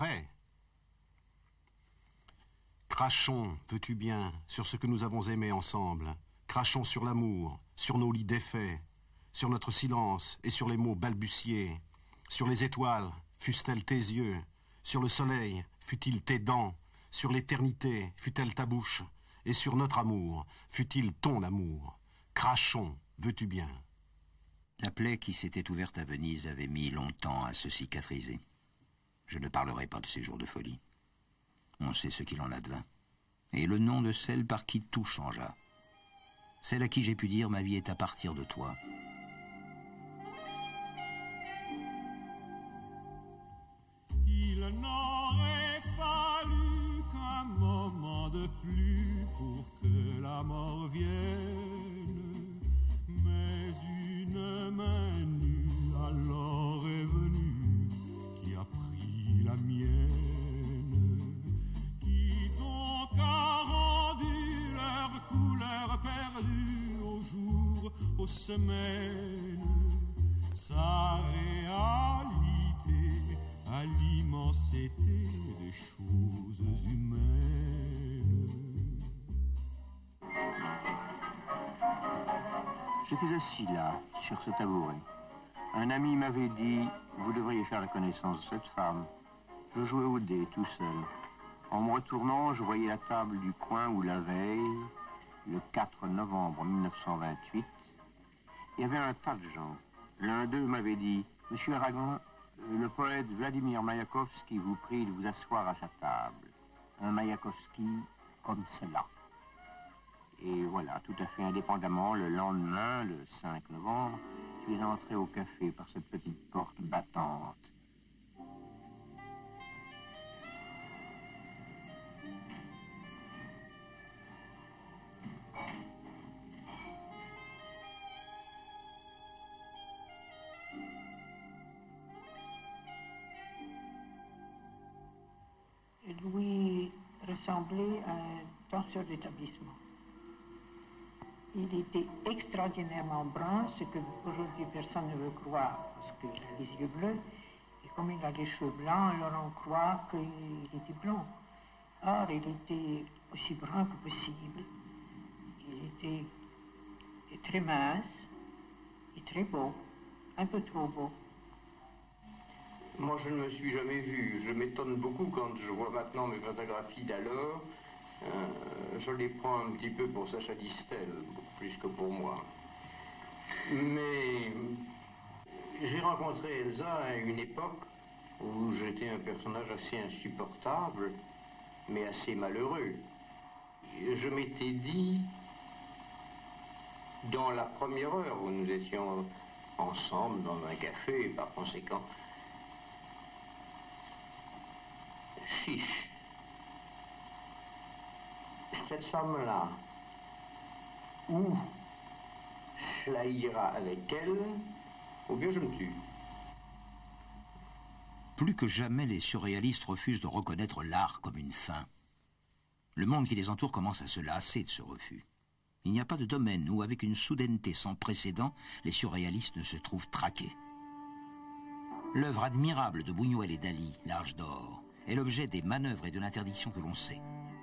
Crachons, veux-tu bien, sur ce que nous avons aimé ensemble. Crachons sur l'amour, sur nos lits défaits, sur notre silence et sur les mots balbutiés, sur les étoiles, fussent-elles tes yeux, sur le soleil, fut-il tes dents, sur l'éternité, fut-elle ta bouche, et sur notre amour, fut-il ton amour. Crachons, veux-tu bien. La plaie qui s'était ouverte à Venise avait mis longtemps à se cicatriser. Je ne parlerai pas de ces jours de folie. On sait ce qu'il en advint. Et le nom de celle par qui tout changea. Celle à qui j'ai pu dire « ma vie est à partir de toi ». Il n'aurait fallu qu'un moment de plus pour que la mort vienne, mais une main nue alors est venue qui a pris la mienne. A rendu leur couleur perdue au jour, aux semaines, sa réalité à l'immensité des choses humaines. J'étais assis là, sur ce tabouret, Un ami m'avait dit, vous devriez faire la connaissance de cette femme. Je jouais au dé tout seul. En me retournant, je voyais la table du coin où la veille, le 4 novembre 1928, il y avait un tas de gens. L'un d'eux m'avait dit, Monsieur Aragon, le poète Vladimir Maïakovski vous prie de vous asseoir à sa table. Un Maïakovski comme cela. Et voilà, tout à fait indépendamment, le lendemain, le 5 novembre, je suis entré au café par cette petite porte battante. Louis ressemblait à un danseur d'établissement. Il était extraordinairement brun, ce que aujourd'hui personne ne veut croire, parce qu'il a les yeux bleus, et comme il a les cheveux blancs, alors on croit qu'il était blond. Or, il était aussi brun que possible. Il était très mince et très beau, un peu trop beau. Moi, je ne me suis jamais vu. Je m'étonne beaucoup quand je vois maintenant mes photographies d'alors. Je les prends un petit peu pour Sacha Distel, beaucoup plus que pour moi. Mais j'ai rencontré Elsa à une époque où j'étais un personnage assez insupportable, mais assez malheureux. Je m'étais dit, dans la première heure où nous étions ensemble dans un café, et par conséquent, chiche. Cette femme-là, ou cela ira avec elle, ou bien je me tue. Plus que jamais, les surréalistes refusent de reconnaître l'art comme une fin. Le monde qui les entoure commence à se lasser de ce refus. Il n'y a pas de domaine où, avec une soudaineté sans précédent, les surréalistes ne se trouvent traqués. L'œuvre admirable de Buñuel et Dali, L'Âge d'or, est l'objet des manœuvres et de l'interdiction que l'on sait.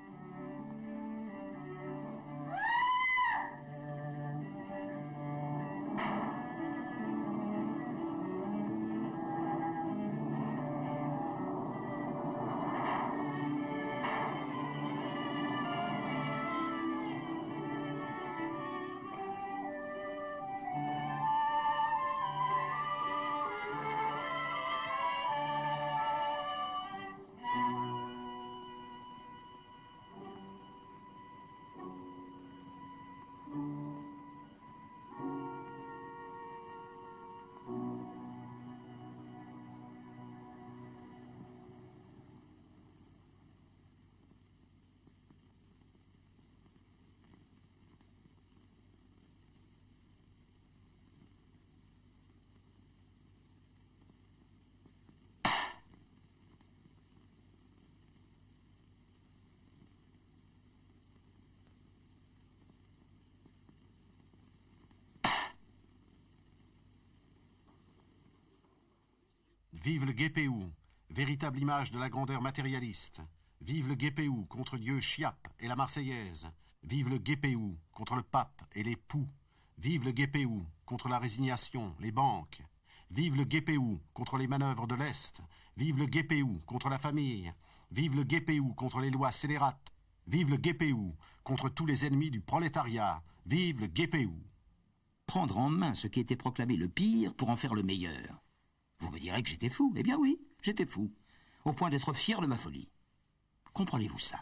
Vive le Guépéou, véritable image de la grandeur matérialiste. Vive le Guépéou contre Dieu Chiappe et la Marseillaise. Vive le Guépéou contre le pape et les poux. Vive le Guépéou contre la résignation, les banques. Vive le Guépéou contre les manœuvres de l'Est. Vive le Guépéou contre la famille. Vive le Guépéou contre les lois scélérates. Vive le Guépéou contre tous les ennemis du prolétariat. Vive le Guépéou. Prendre en main ce qui était proclamé le pire pour en faire le meilleur. Vous me direz que j'étais fou. Eh bien oui, j'étais fou. Au point d'être fier de ma folie. Comprenez-vous ça?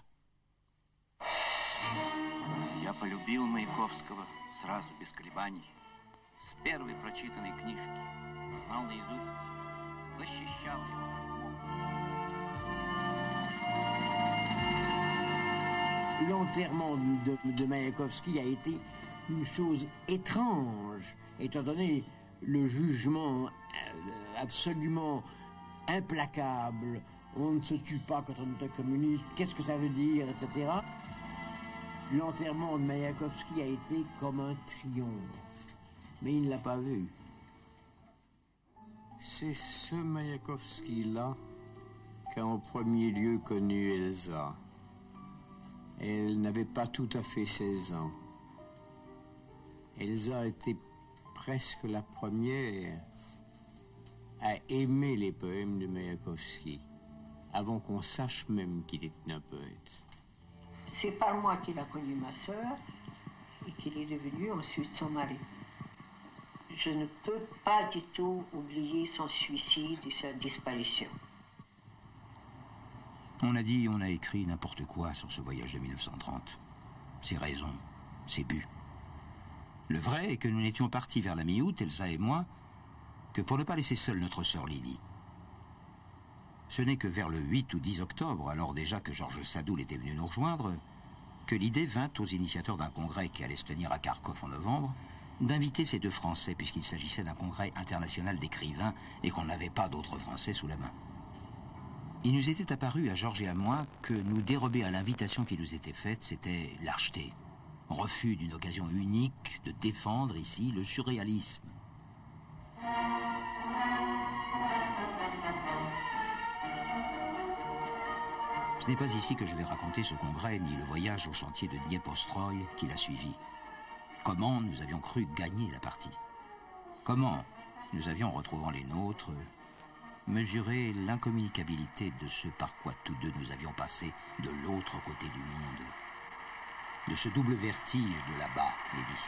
Я полюбил Маяковского сразу, без колебаний. С первой прочитанной книжки. Знал наизусть, защищал его как мог. L'enterrement de Maïakovski a été une chose étrange, étant donné le jugement absolument implacable. On ne se tue pas quand on est communiste, qu'est-ce que ça veut dire, etc. L'enterrement de Maïakovski a été comme un triomphe, mais il ne l'a pas vu. C'est ce Maïakovski-là qu'a en premier lieu connu Elsa. Elle n'avait pas tout à fait 16 ans. Elsa était presque la première a aimé les poèmes de Mayakovsky, avant qu'on sache même qu'il était un poète. C'est par moi qu'il a connu ma sœur et qu'il est devenu ensuite son mari. Je ne peux pas du tout oublier son suicide et sa disparition. On a dit, on a écrit n'importe quoi sur ce voyage de 1930. Ses raisons, ses buts. Le vrai est que nous n'étions partis vers la mi-août, Elsa et moi, que pour ne pas laisser seule notre sœur Lily. Ce n'est que vers le 8 ou 10 octobre, alors déjà que Georges Sadoul était venu nous rejoindre, que l'idée vint aux initiateurs d'un congrès qui allait se tenir à Kharkov en novembre, d'inviter ces deux Français, puisqu'il s'agissait d'un congrès international d'écrivains et qu'on n'avait pas d'autres Français sous la main. Il nous était apparu, à Georges et à moi, que nous dérober à l'invitation qui nous était faite, c'était lâcheté. Refus d'une occasion unique de défendre ici le surréalisme. Ce n'est pas ici que je vais raconter ce congrès, ni le voyage au chantier de Dniepr-Stroï qui l'a suivi. Comment nous avions cru gagner la partie. Comment nous avions, en retrouvant les nôtres, mesuré l'incommunicabilité de ce par quoi tous deux nous avions passé de l'autre côté du monde. De ce double vertige de là-bas et d'ici.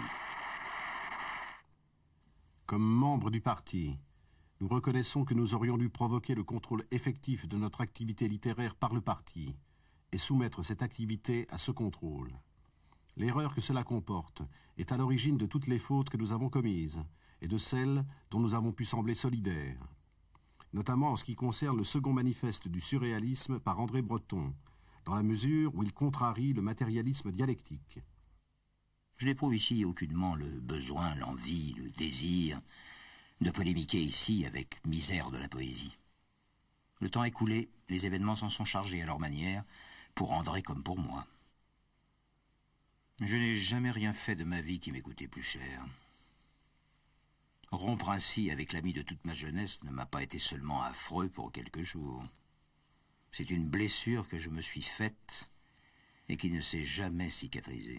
Comme membres du parti, nous reconnaissons que nous aurions dû provoquer le contrôle effectif de notre activité littéraire par le parti et soumettre cette activité à ce contrôle. L'erreur que cela comporte est à l'origine de toutes les fautes que nous avons commises et de celles dont nous avons pu sembler solidaires, notamment en ce qui concerne le second manifeste du surréalisme par André Breton, dans la mesure où il contrarie le matérialisme dialectique. Je n'éprouve ici aucunement le besoin, l'envie, le désir de polémiquer ici avec misère de la poésie. Le temps écoulé, les événements s'en sont chargés à leur manière, pour André comme pour moi. Je n'ai jamais rien fait de ma vie qui m'ait coûté plus cher. Rompre ainsi avec l'ami de toute ma jeunesse ne m'a pas été seulement affreux pour quelques jours. C'est une blessure que je me suis faite et qui ne s'est jamais cicatrisée.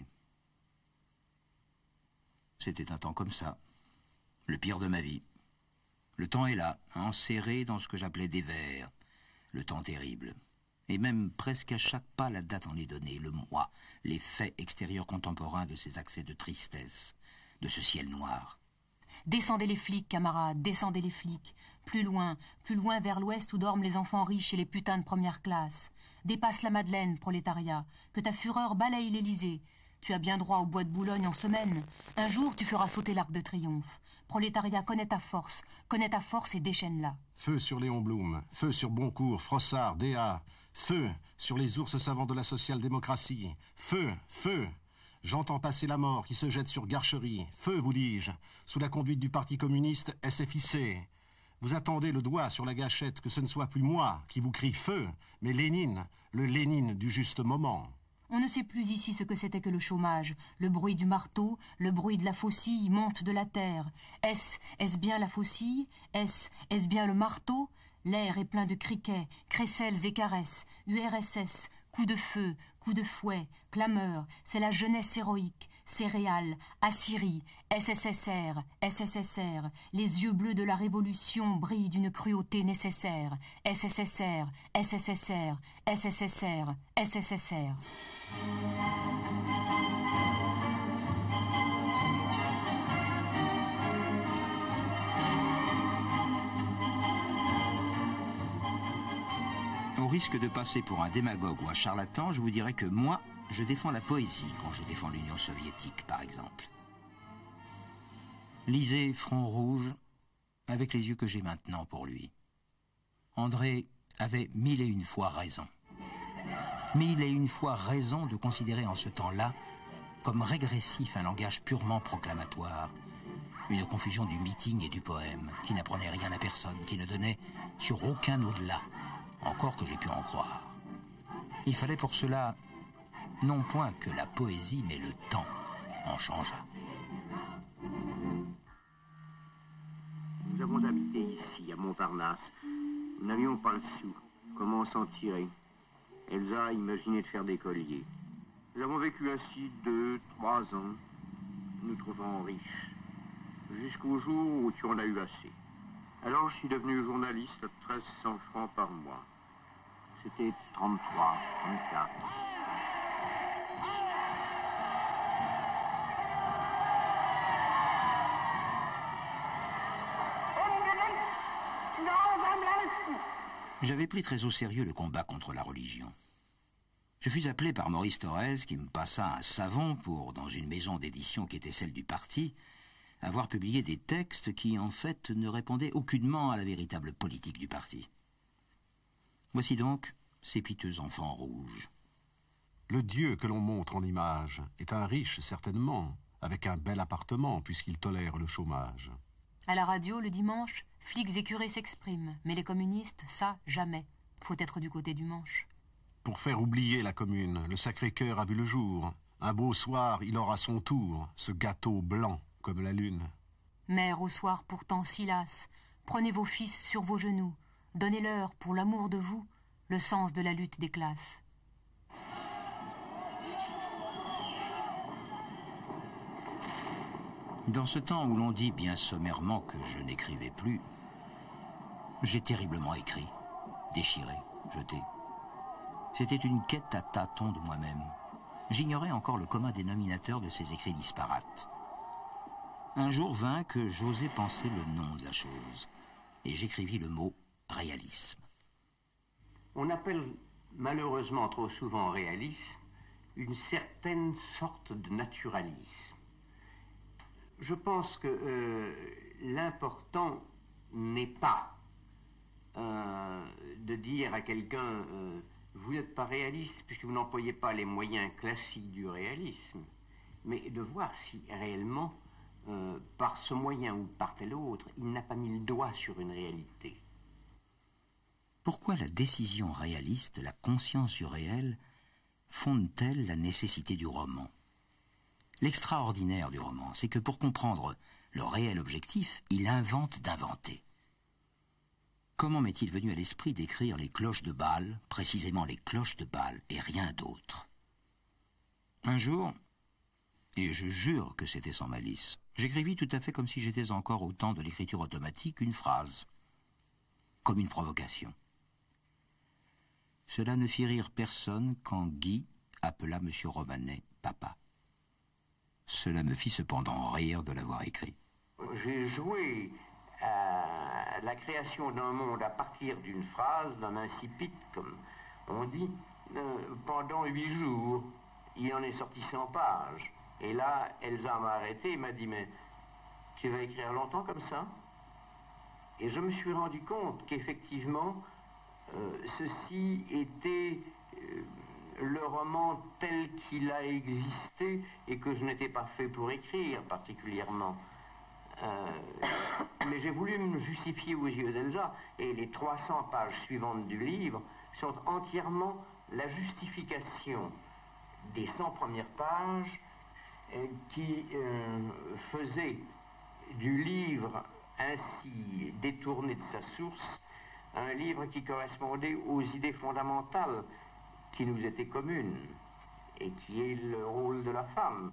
C'était un temps comme ça, le pire de ma vie. Le temps est là, enserré dans ce que j'appelais des vers, le temps terrible. Et même presque à chaque pas la date en est donnée, le mois, les faits extérieurs contemporains de ces accès de tristesse, de ce ciel noir. Descendez les flics, camarades, descendez les flics. Plus loin vers l'ouest où dorment les enfants riches et les putains de première classe. Dépasse la Madeleine, prolétariat, que ta fureur balaye l'Élysée. Tu as bien droit au bois de Boulogne en semaine. Un jour, tu feras sauter l'Arc de Triomphe. Prolétariat, connais ta force et déchaîne-la. Feu sur Léon Blum, feu sur Boncourt, Frossard, Déa, feu sur les ours savants de la social-démocratie, feu, feu. J'entends passer la mort qui se jette sur Garcherie, feu, vous dis-je, sous la conduite du Parti communiste SFIC. Vous attendez le doigt sur la gâchette que ce ne soit plus moi qui vous crie feu, mais Lénine, le Lénine du juste moment. On ne sait plus ici ce que c'était que le chômage. Le bruit du marteau, le bruit de la faucille monte de la terre. Est-ce bien la faucille? Est-ce bien le marteau? L'air est plein de criquets, crécelles et caresses. URSS, coups de feu, coups de fouet, clameurs. C'est la jeunesse héroïque. Céréales, Assyrie, SSSR, SSSR. Les yeux bleus de la révolution brillent d'une cruauté nécessaire. SSSR, SSSR, SSSR, SSSR. Au risque de passer pour un démagogue ou un charlatan, je vous dirais que moi, je défends la poésie quand je défends l'Union soviétique, par exemple. Lisez Front Rouge avec les yeux que j'ai maintenant pour lui. André avait 1001 fois raison. 1001 fois raison de considérer en ce temps-là comme régressif un langage purement proclamatoire, une confusion du meeting et du poème, qui n'apprenait rien à personne, qui ne donnait sur aucun au-delà, encore que j'ai pu en croire. Il fallait pour cela non point que la poésie, mais le temps en changeât. Nous avons habité ici, à Montparnasse. Nous n'avions pas le sou. Comment s'en tirer? Elsa a imaginé de faire des colliers. Nous avons vécu ainsi 2, 3 ans, nous trouvant riches, jusqu'au jour où tu en as eu assez. Alors je suis devenu journaliste à 1300 francs par mois. C'était 33, 34. J'avais pris très au sérieux le combat contre la religion. Je fus appelé par Maurice Thorez, qui me passa un savon pour, dans une maison d'édition qui était celle du parti, avoir publié des textes qui, en fait, ne répondaient aucunement à la véritable politique du parti. Voici donc ces piteux enfants rouges. Le Dieu que l'on montre en image est un riche, certainement, avec un bel appartement, puisqu'il tolère le chômage. À la radio, le dimanche, flics et curés s'expriment, mais les communistes, ça, jamais. Faut être du côté du manche. Pour faire oublier la commune, le Sacré-Cœur a vu le jour. Un beau soir, il aura son tour, ce gâteau blanc comme la lune. Mère, au soir pourtant si lasse, prenez vos fils sur vos genoux, donnez-leur, pour l'amour de vous, le sens de la lutte des classes. Dans ce temps où l'on dit bien sommairement que je n'écrivais plus, j'ai terriblement écrit, déchiré, jeté. C'était une quête à tâtons de moi-même. J'ignorais encore le commun dénominateur de ces écrits disparates. Un jour vint que j'osais penser le nom de la chose, et j'écrivis le mot « réalisme ». On appelle malheureusement trop souvent réalisme une certaine sorte de naturalisme. Je pense que l'important n'est pas de dire à quelqu'un vous n'êtes pas réaliste puisque vous n'employez pas les moyens classiques du réalisme, mais de voir si réellement, par ce moyen ou par tel autre, il n'a pas mis le doigt sur une réalité. Pourquoi la décision réaliste, la conscience du réel, fonde-t-elle la nécessité du roman ? L'extraordinaire du roman, c'est que pour comprendre le réel objectif, il invente d'inventer. Comment m'est-il venu à l'esprit d'écrire les cloches de Bâle, précisément les cloches de Bâle, et rien d'autre? Un jour, et je jure que c'était sans malice, j'écrivis tout à fait comme si j'étais encore au temps de l'écriture automatique une phrase, comme une provocation. Cela ne fit rire personne quand Guy appela M. Romanet papa. Cela me fit cependant rire de l'avoir écrit. J'ai joué à la création d'un monde à partir d'une phrase, d'un incipit, comme on dit, pendant 8 jours. Il en est sorti 100 pages. Et là, Elsa m'a arrêté et m'a dit « Mais tu vas écrire longtemps comme ça ?» Et je me suis rendu compte qu'effectivement, ceci était le roman tel qu'il a existé et que je n'étais pas fait pour écrire particulièrement. Mais j'ai voulu me justifier aux yeux d'Elsa, et les 300 pages suivantes du livre sont entièrement la justification des 100 premières pages qui faisaient du livre ainsi détourné de sa source un livre qui correspondait aux idées fondamentales qui nous étaient communes et qui est le rôle de la femme.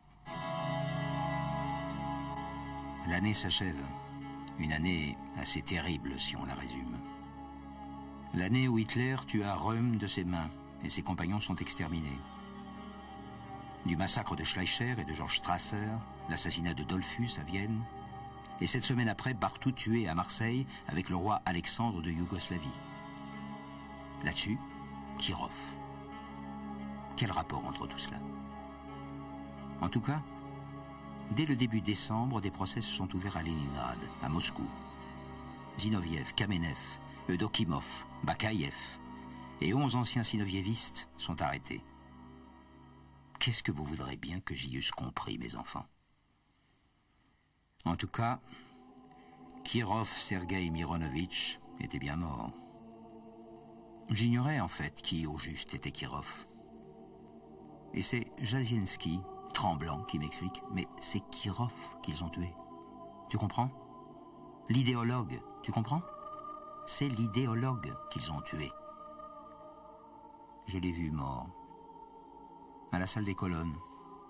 L'année s'achève. Une année assez terrible si on la résume. L'année où Hitler tua Röhm de ses mains et ses compagnons sont exterminés. Du massacre de Schleicher et de Georges Strasser, l'assassinat de Dollfuss à Vienne, et 7 semaines après, Barthou tué à Marseille avec le roi Alexandre de Yougoslavie. Là-dessus, Kirov. Quel rapport entre tout cela? En tout cas, dès le début décembre, des procès se sont ouverts à Leningrad, à Moscou. Zinoviev, Kamenev, Eudokimov, Bakaïev et 11 anciens zinovievistes sont arrêtés. Qu'est-ce que vous voudrez bien que j'y eusse compris, mes enfants? En tout cas, Kirov Sergueï Mironovitch était bien mort. J'ignorais en fait qui au juste était Kirov. Et c'est Jaziensky, tremblant, qui m'explique, mais c'est Kirov qu'ils ont tué. Tu comprends? L'idéologue, tu comprends? C'est l'idéologue qu'ils ont tué. Je l'ai vu mort, à la salle des colonnes.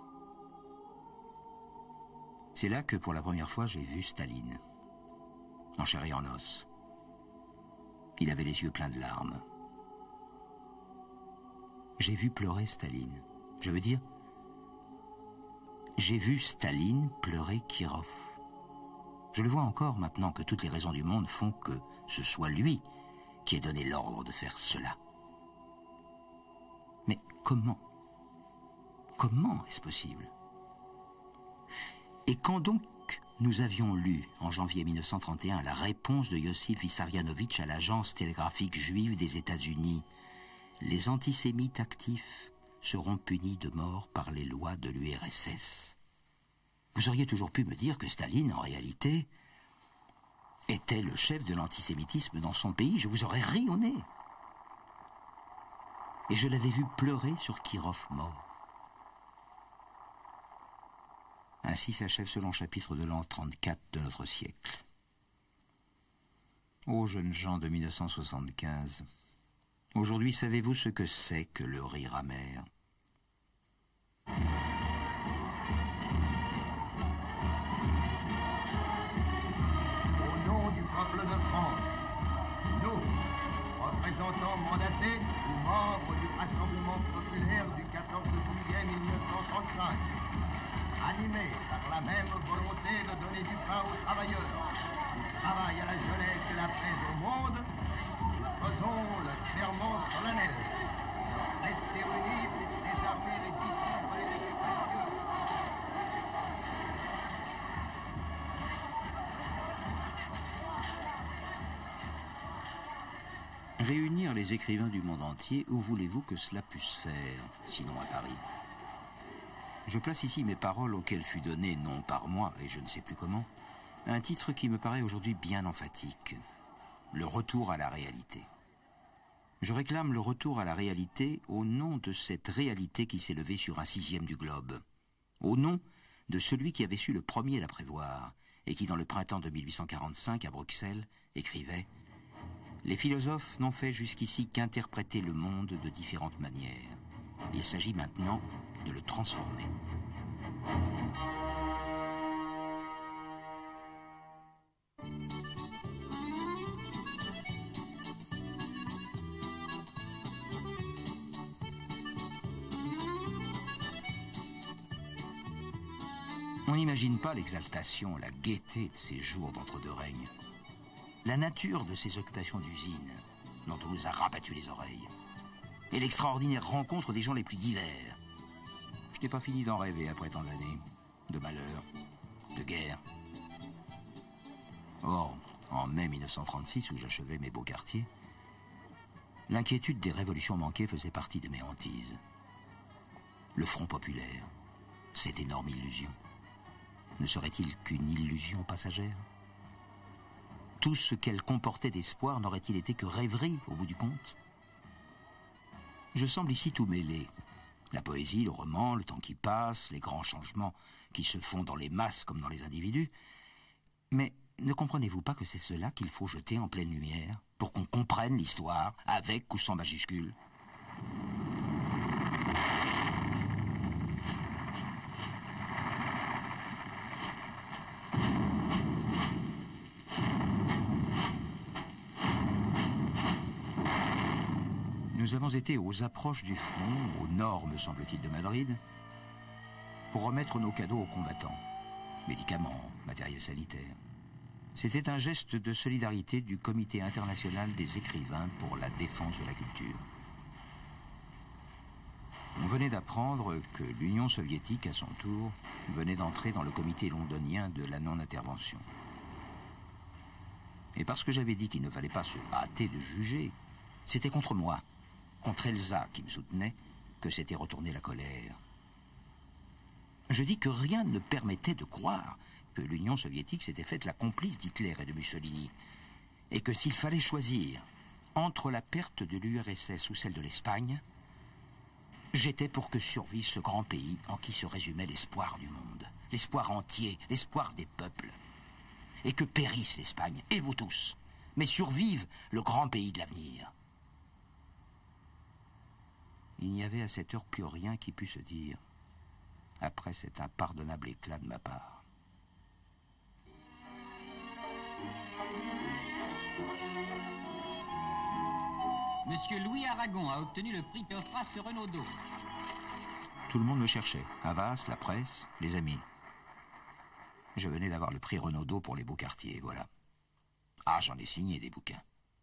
C'est là que pour la première fois j'ai vu Staline. en chair et en os. Il avait les yeux pleins de larmes. J'ai vu pleurer Staline. Je veux dire, j'ai vu Staline pleurer Kirov. Je le vois encore maintenant que toutes les raisons du monde font que ce soit lui qui ait donné l'ordre de faire cela. Mais comment? Comment est-ce possible? Et quand donc nous avions lu, en janvier 1931, la réponse de Yossif Vissarionovitch à l'agence télégraphique juive des États-Unis, les antisémites actifs seront punis de mort par les lois de l'URSS. Vous auriez toujours pu me dire que Staline, en réalité, était le chef de l'antisémitisme dans son pays. Je vous aurais ri au nez. Et je l'avais vu pleurer sur Kirov mort. Ainsi s'achève ce long chapitre de l'an 34 de notre siècle. Ô jeunes gens de 1975, aujourd'hui savez-vous ce que c'est que le rire amer? Au nom du peuple de France, nous, représentants mandatés ou membres du Rassemblement populaire du 14 juillet 1935, animés par la même volonté de donner du pain aux travailleurs, du travail à la jeunesse et la paix au monde, nous faisons le serment solennel de rester unis pour désarmer les disciples et les précieux. Réunir les écrivains du monde entier, où voulez-vous que cela puisse faire, sinon à Paris? Je place ici mes paroles auxquelles fut donné, non par moi, et je ne sais plus comment, un titre qui me paraît aujourd'hui bien emphatique. Le retour à la réalité. Je réclame le retour à la réalité au nom de cette réalité qui s'est levée sur un 6e du globe. Au nom de celui qui avait su le premier la prévoir, et qui dans le printemps de 1845 à Bruxelles écrivait « Les philosophes n'ont fait jusqu'ici qu'interpréter le monde de différentes manières. Il s'agit maintenant de le transformer. » On n'imagine pas l'exaltation, la gaieté de ces jours d'entre-deux règnes. La nature de ces occupations d'usine, dont on nous a rabattu les oreilles. Et l'extraordinaire rencontre des gens les plus divers. Je n'ai pas fini d'en rêver après tant d'années, de malheur, de guerre. Or, en mai 1936, où j'achevais mes beaux quartiers, l'inquiétude des révolutions manquées faisait partie de mes hantises. Le Front populaire, cette énorme illusion, ne serait-il qu'une illusion passagère? Tout ce qu'elle comportait d'espoir n'aurait-il été que rêverie au bout du compte? Je semble ici tout mêler. La poésie, le roman, le temps qui passe, les grands changements qui se font dans les masses comme dans les individus. Mais ne comprenez-vous pas que c'est cela qu'il faut jeter en pleine lumière pour qu'on comprenne l'histoire, avec ou sans majuscule? Nous avons été aux approches du front, au nord, me semble-t-il, de Madrid, pour remettre nos cadeaux aux combattants. Médicaments, matériel sanitaire. C'était un geste de solidarité du Comité international des écrivains pour la défense de la culture. On venait d'apprendre que l'Union soviétique, à son tour, venait d'entrer dans le comité londonien de la non-intervention. Et parce que j'avais dit qu'il ne fallait pas se hâter de juger, c'était contre moi, contre Elsa qui me soutenait, que s'était retournée la colère. Je dis que rien ne permettait de croire que l'Union soviétique s'était faite la complice d'Hitler et de Mussolini, et que s'il fallait choisir entre la perte de l'URSS ou celle de l'Espagne, j'étais pour que survive ce grand pays en qui se résumait l'espoir du monde, l'espoir entier, l'espoir des peuples, et que périsse l'Espagne, et vous tous, mais survive le grand pays de l'avenir. Il n'y avait à cette heure plus rien qui pût se dire, après cet impardonnable éclat de ma part. Monsieur Louis Aragon a obtenu le prix Théophraste Renaudot. Tout le monde me cherchait. Havas, la presse, les amis. Je venais d'avoir le prix Renaudot pour les beaux quartiers, voilà. Ah, j'en ai signé des bouquins.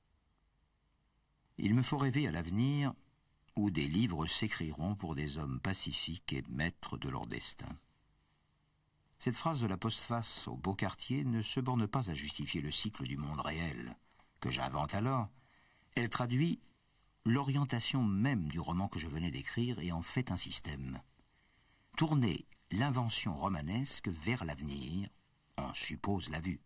Il me faut rêver à l'avenir où des livres s'écriront pour des hommes pacifiques et maîtres de leur destin. Cette phrase de la postface au beau quartier ne se borne pas à justifier le cycle du monde réel que j'invente alors. Elle traduit l'orientation même du roman que je venais d'écrire et en fait un système. Tourner l'invention romanesque vers l'avenir en suppose la vue.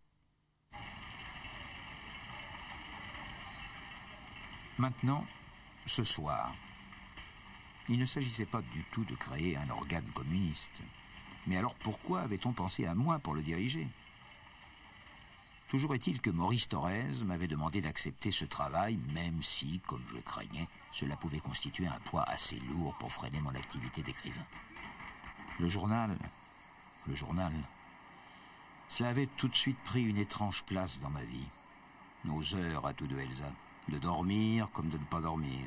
Maintenant, ce soir, il ne s'agissait pas du tout de créer un organe communiste. Mais alors pourquoi avait-on pensé à moi pour le diriger? Toujours est-il que Maurice Thorez m'avait demandé d'accepter ce travail, même si, comme je craignais, cela pouvait constituer un poids assez lourd pour freiner mon activité d'écrivain. Le journal, cela avait tout de suite pris une étrange place dans ma vie. Nos heures à tous deux, Elsa, de dormir comme de ne pas dormir.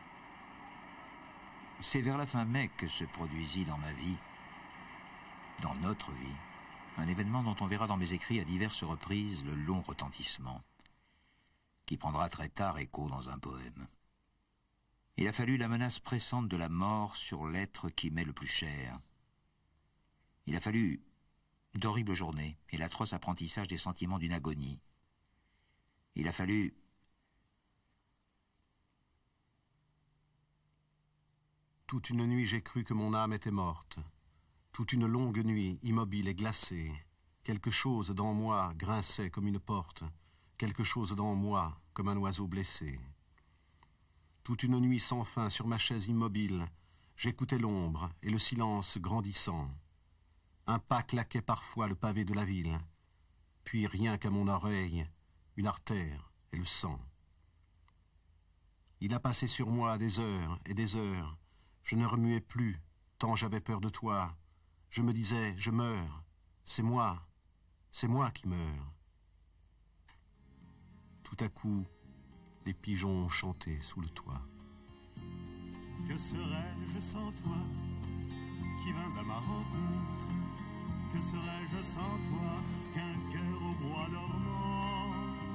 C'est vers la fin mai que se produisit dans ma vie, dans notre vie, un événement dont on verra dans mes écrits à diverses reprises le long retentissement, qui prendra très tard écho dans un poème. Il a fallu la menace pressante de la mort sur l'être qui m'est le plus cher. Il a fallu d'horribles journées et l'atroce apprentissage des sentiments d'une agonie. Il a fallu toute une nuit j'ai cru que mon âme était morte. Toute une longue nuit, immobile et glacée, quelque chose dans moi grinçait comme une porte, quelque chose dans moi comme un oiseau blessé. Toute une nuit sans fin sur ma chaise immobile, j'écoutais l'ombre et le silence grandissant. Un pas claquait parfois le pavé de la ville, puis rien qu'à mon oreille, une artère et le sang. Il a passé sur moi des heures et des heures, je ne remuais plus, tant j'avais peur de toi. Je me disais, je meurs, c'est moi qui meurs. Tout à coup, les pigeons ont chanté sous le toit. Que serais-je sans toi, qui vins à ma rencontre? Que serais-je sans toi, qu'un cœur au bois dormant?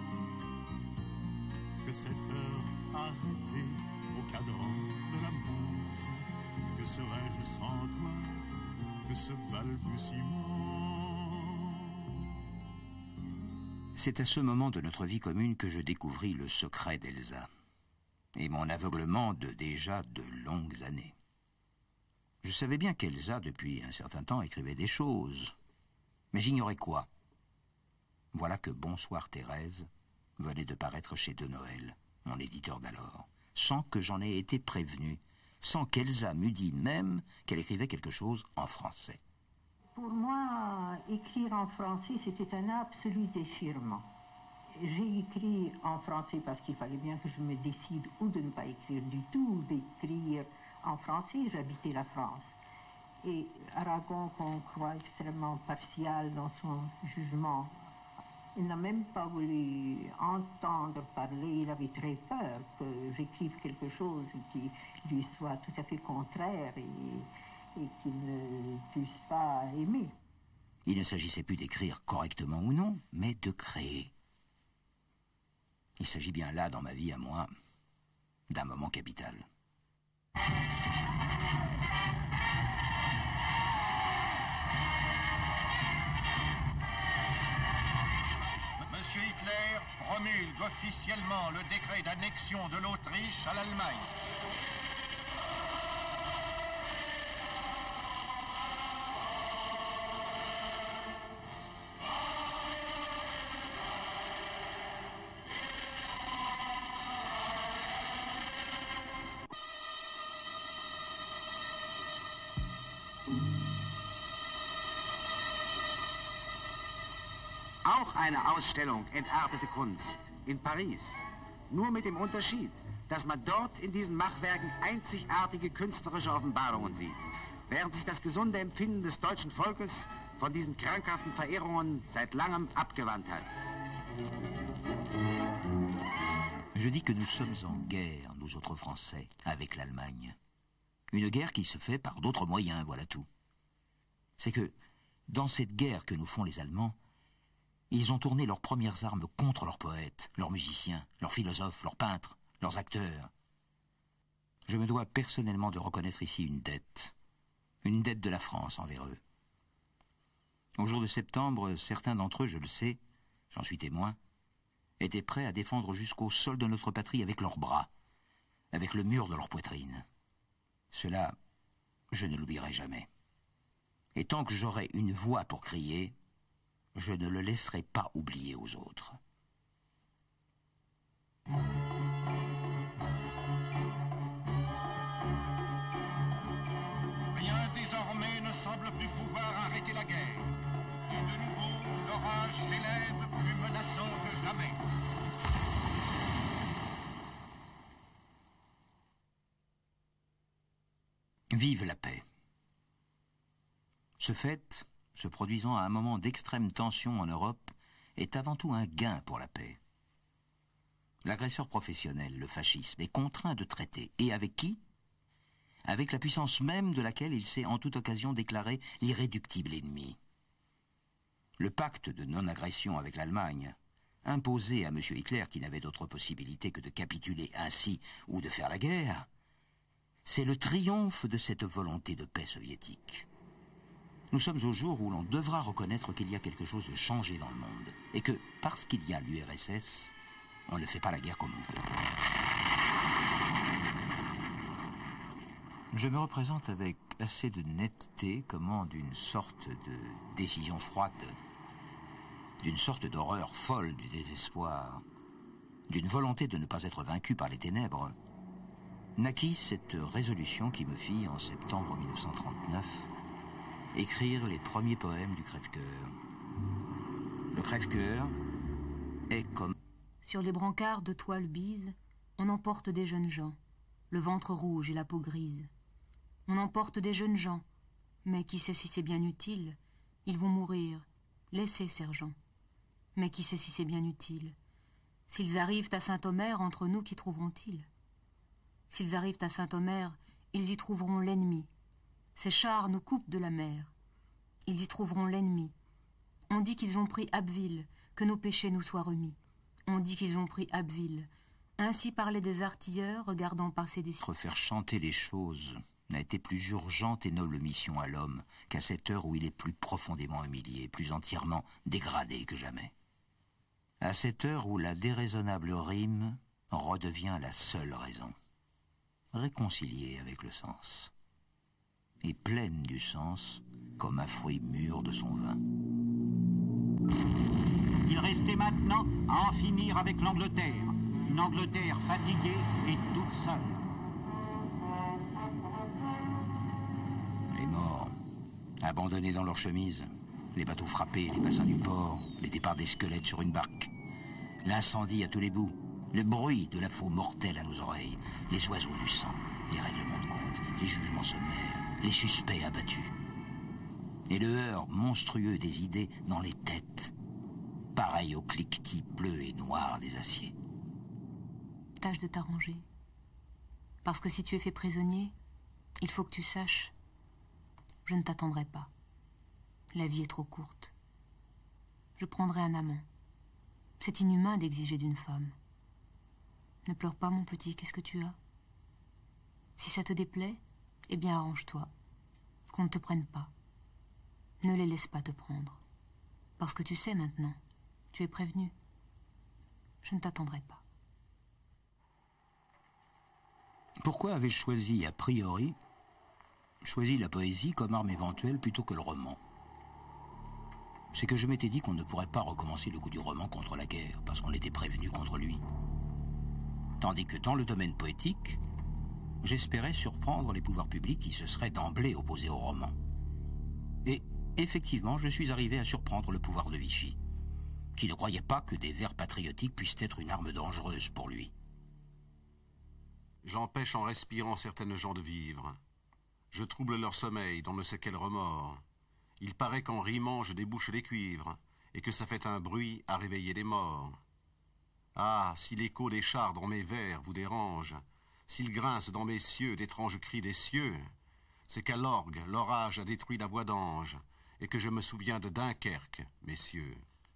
Que cette heure arrêtée au cadran de la montre? Que serais-je sans toi, que ce balbutiement? C'est à ce moment de notre vie commune que je découvris le secret d'Elsa et mon aveuglement de déjà de longues années. Je savais bien qu'Elsa, depuis un certain temps, écrivait des choses, mais j'ignorais quoi. Voilà que Bonsoir Thérèse venait de paraître chez De Noël, mon éditeur d'alors, sans que j'en ai été prévenu, sans qu'Elsa m'eût dit même qu'elle écrivait quelque chose en français. Pour moi, écrire en français, c'était un absolu déchirement. J'ai écrit en français parce qu'il fallait bien que je me décide ou de ne pas écrire du tout, ou d'écrire en français. J'habitais la France. Et Aragon, qu'on croit extrêmement partial dans son jugement, il n'a même pas voulu entendre parler. Il avait très peur que j'écrive quelque chose qui lui soit tout à fait contraire et qu'il ne puisse pas aimer. Il ne s'agissait plus d'écrire correctement ou non, mais de créer. Il s'agit bien là, dans ma vie à moi, d'un moment capital. Monsieur Hitler promulgue officiellement le décret d'annexion de l'Autriche à l'Allemagne. Auch eine Ausstellung Entartete Kunst in Paris. Nur mit dem Unterschied, dass man dort in diesen Machwerken einzigartige künstlerische Offenbarungen sieht, während sich das gesunde Empfinden des deutschen Volkes von diesen krankhaften Verehrungen seit langem abgewandt hat. Je dis que nous sommes en guerre, nous autres Français, avec l'Allemagne. Une guerre qui se fait par d'autres moyens, voilà tout. C'est que, dans cette guerre que nous font les Allemands, ils ont tourné leurs premières armes contre leurs poètes, leurs musiciens, leurs philosophes, leurs peintres, leurs acteurs. Je me dois personnellement de reconnaître ici une dette de la France envers eux. Au jour de septembre, certains d'entre eux, je le sais, j'en suis témoin, étaient prêts à défendre jusqu'au sol de notre patrie avec leurs bras, avec le mur de leur poitrine. Cela, je ne l'oublierai jamais. Et tant que j'aurai une voix pour crier, je ne le laisserai pas oublier aux autres. Rien désormais ne semble plus pouvoir arrêter la guerre. Et de nouveau, l'orage s'élève plus menaçant que jamais. Vive la paix. Ce fait, se produisant à un moment d'extrême tension en Europe, est avant tout un gain pour la paix. L'agresseur professionnel, le fascisme, est contraint de traiter. Et avec qui? Avec la puissance même de laquelle il s'est en toute occasion déclaré l'irréductible ennemi. Le pacte de non-agression avec l'Allemagne, imposé à M. Hitler, qui n'avait d'autre possibilité que de capituler ainsi ou de faire la guerre, c'est le triomphe de cette volonté de paix soviétique. Nous sommes au jour où l'on devra reconnaître qu'il y a quelque chose de changé dans le monde, et que, parce qu'il y a l'URSS, on ne fait pas la guerre comme on veut. Je me représente avec assez de netteté comment d'une sorte de décision froide, d'une sorte d'horreur folle du désespoir, d'une volonté de ne pas être vaincu par les ténèbres, naquit cette résolution qui me fit, en septembre 1939, écrire les premiers poèmes du Crève-Cœur. Le Crève-Cœur est comme... Sur les brancards de toile bise, on emporte des jeunes gens, le ventre rouge et la peau grise. On emporte des jeunes gens, mais qui sait si c'est bien utile? Ils vont mourir. Laissez, sergent. Mais qui sait si c'est bien utile? S'ils arrivent à Saint-Omer, entre nous, qu'y trouveront-ils? S'ils arrivent à Saint-Omer, ils y trouveront l'ennemi. Ces chars nous coupent de la mer. Ils y trouveront l'ennemi. On dit qu'ils ont pris Abbeville, que nos péchés nous soient remis. On dit qu'ils ont pris Abbeville. Ainsi parlaient des artilleurs, regardant passer des... Faire chanter les choses n'a été plus urgente et noble mission à l'homme qu'à cette heure où il est plus profondément humilié, plus entièrement dégradé que jamais. À cette heure où la déraisonnable rime redevient la seule raison, réconciliée avec le sens, et pleine du sens comme un fruit mûr de son vin. Il restait maintenant à en finir avec l'Angleterre, une Angleterre fatiguée et toute seule. Les morts, abandonnés dans leurs chemises, les bateaux frappés, les bassins du port, les départs des squelettes sur une barque, l'incendie à tous les bouts, le bruit de la faux mortelle à nos oreilles, les oiseaux du sang, les règlements de compte, les jugements sommaires, les suspects abattus, et le heurt monstrueux des idées dans les têtes, pareil au cliquetis bleu et noir des aciers. Tâche de t'arranger. Parce que si tu es fait prisonnier, il faut que tu saches, je ne t'attendrai pas. La vie est trop courte. Je prendrai un amant. C'est inhumain d'exiger d'une femme. Ne pleure pas, mon petit, qu'est-ce que tu as? Si ça te déplaît, eh bien arrange-toi. Qu'on ne te prenne pas. Ne les laisse pas te prendre. Parce que tu sais maintenant, tu es prévenu. Je ne t'attendrai pas. Pourquoi avais-je choisi, a priori, la poésie comme arme éventuelle plutôt que le roman? C'est que je m'étais dit qu'on ne pourrait pas recommencer le coup du roman contre la guerre, parce qu'on était prévenu contre lui. Tandis que dans le domaine poétique, j'espérais surprendre les pouvoirs publics qui se seraient d'emblée opposés au roman. Et effectivement, je suis arrivé à surprendre le pouvoir de Vichy, qui ne croyait pas que des vers patriotiques puissent être une arme dangereuse pour lui. J'empêche en respirant certaines gens de vivre. Je trouble leur sommeil, dont ne sait quel remords. Il paraît qu'en rimant je débouche les cuivres, et que ça fait un bruit à réveiller les morts. Ah, si l'écho des chars dans mes vers vous dérange, s'il grince dans mes cieux d'étranges cris des cieux, c'est qu'à l'orgue l'orage a détruit la voix d'ange, et que je me souviens de Dunkerque, messieurs.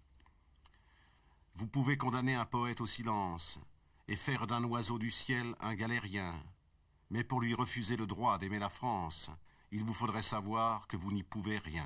Vous pouvez condamner un poète au silence, et faire d'un oiseau du ciel un galérien, mais pour lui refuser le droit d'aimer la France, il vous faudrait savoir que vous n'y pouvez rien.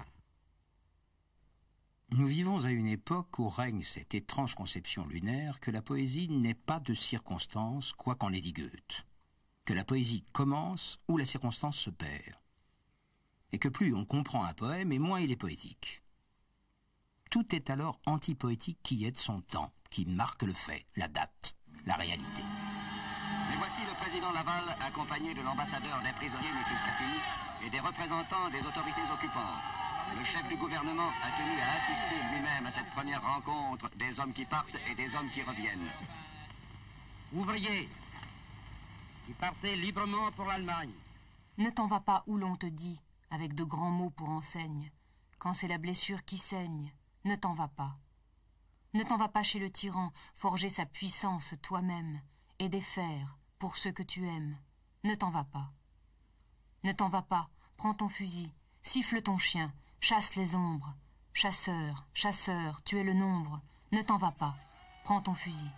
Nous vivons à une époque où règne cette étrange conception lunaire que la poésie n'est pas de circonstance, quoi qu'en ait dit Goethe, que la poésie commence où la circonstance se perd, et que plus on comprend un poème et moins il est poétique. Tout est alors antipoétique qui est de son temps, qui marque le fait, la date, la réalité. Mais voici le président Laval accompagné de l'ambassadeur des prisonniers M. Scapini et des représentants des autorités occupantes. Le chef du gouvernement a tenu à assister lui-même à cette première rencontre des hommes qui partent et des hommes qui reviennent. Ouvriers, qui partez librement pour l'Allemagne. Ne t'en va pas où l'on te dit, avec de grands mots pour enseigne. Quand c'est la blessure qui saigne, ne t'en va pas. Ne t'en va pas chez le tyran, forger sa puissance toi-même, et défaire pour ceux que tu aimes. Ne t'en va pas. Ne t'en va pas, prends ton fusil, siffle ton chien, chasse les ombres. Chasseur, chasseur, tu es le nombre. Ne t'en va pas, prends ton fusil.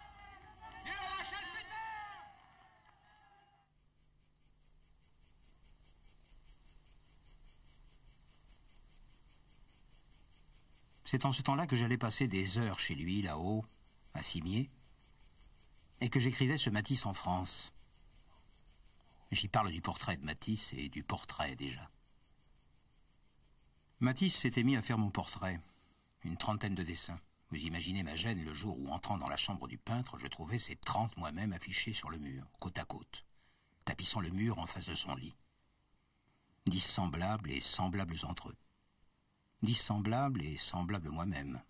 C'est en ce temps-là que j'allais passer des heures chez lui, là-haut, à Cimier, et que j'écrivais ce Matisse en France. J'y parle du portrait de Matisse et du portrait, déjà. Matisse s'était mis à faire mon portrait, une trentaine de dessins. Vous imaginez ma gêne le jour où, entrant dans la chambre du peintre, je trouvais ces 30 moi-même affichés sur le mur, côte à côte, tapissant le mur en face de son lit. Dissemblables et semblables entre eux. Dissemblables et semblables moi-même.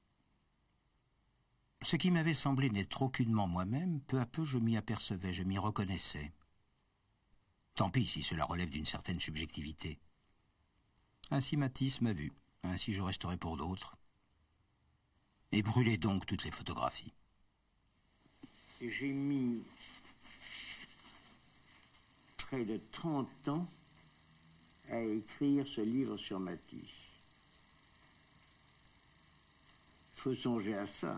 Ce qui m'avait semblé n'être aucunement moi-même, peu à peu je m'y apercevais, je m'y reconnaissais. Tant pis si cela relève d'une certaine subjectivité. Ainsi Matisse m'a vu, ainsi je resterai pour d'autres. Et brûlez donc toutes les photographies. J'ai mis près de 30 ans à écrire ce livre sur Matisse. Il faut songer à ça.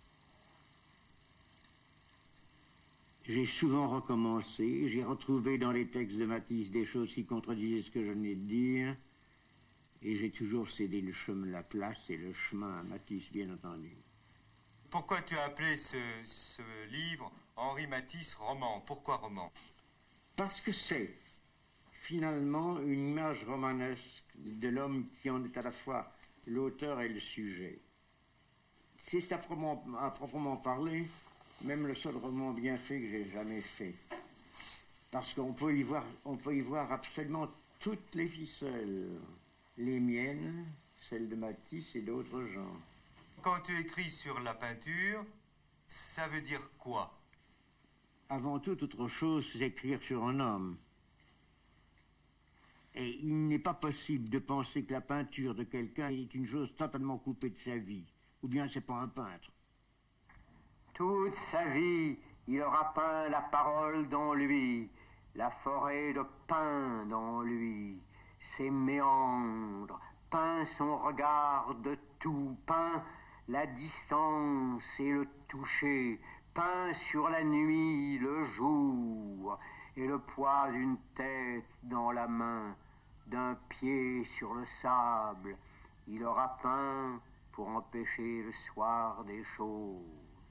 J'ai souvent recommencé, j'ai retrouvé dans les textes de Matisse des choses qui contredisaient ce que je venais de dire, et j'ai toujours cédé la place et le chemin à Matisse, bien entendu. Pourquoi tu as appelé ce livre Henri Matisse roman? Pourquoi roman? Parce que c'est finalement une image romanesque de l'homme qui en est à la fois l'auteur et le sujet. C'est à proprement parler, même le seul roman bien fait que j'ai jamais fait. Parce qu'on peut y voir absolument toutes les ficelles. Les miennes, celles de Matisse et d'autres gens. Quand tu écris sur la peinture, ça veut dire quoi? Avant toute autre chose, c'est écrire sur un homme. Et il n'est pas possible de penser que la peinture de quelqu'un est une chose totalement coupée de sa vie. Ou bien c'est pas un peintre. Toute sa vie, il aura peint la parole dans lui, la forêt de pin dans lui, ses méandres, peint son regard de tout, peint la distance et le toucher, peint sur la nuit, le jour, et le poids d'une tête dans la main, d'un pied sur le sable. Il aura peint pour empêcher le soir des choses.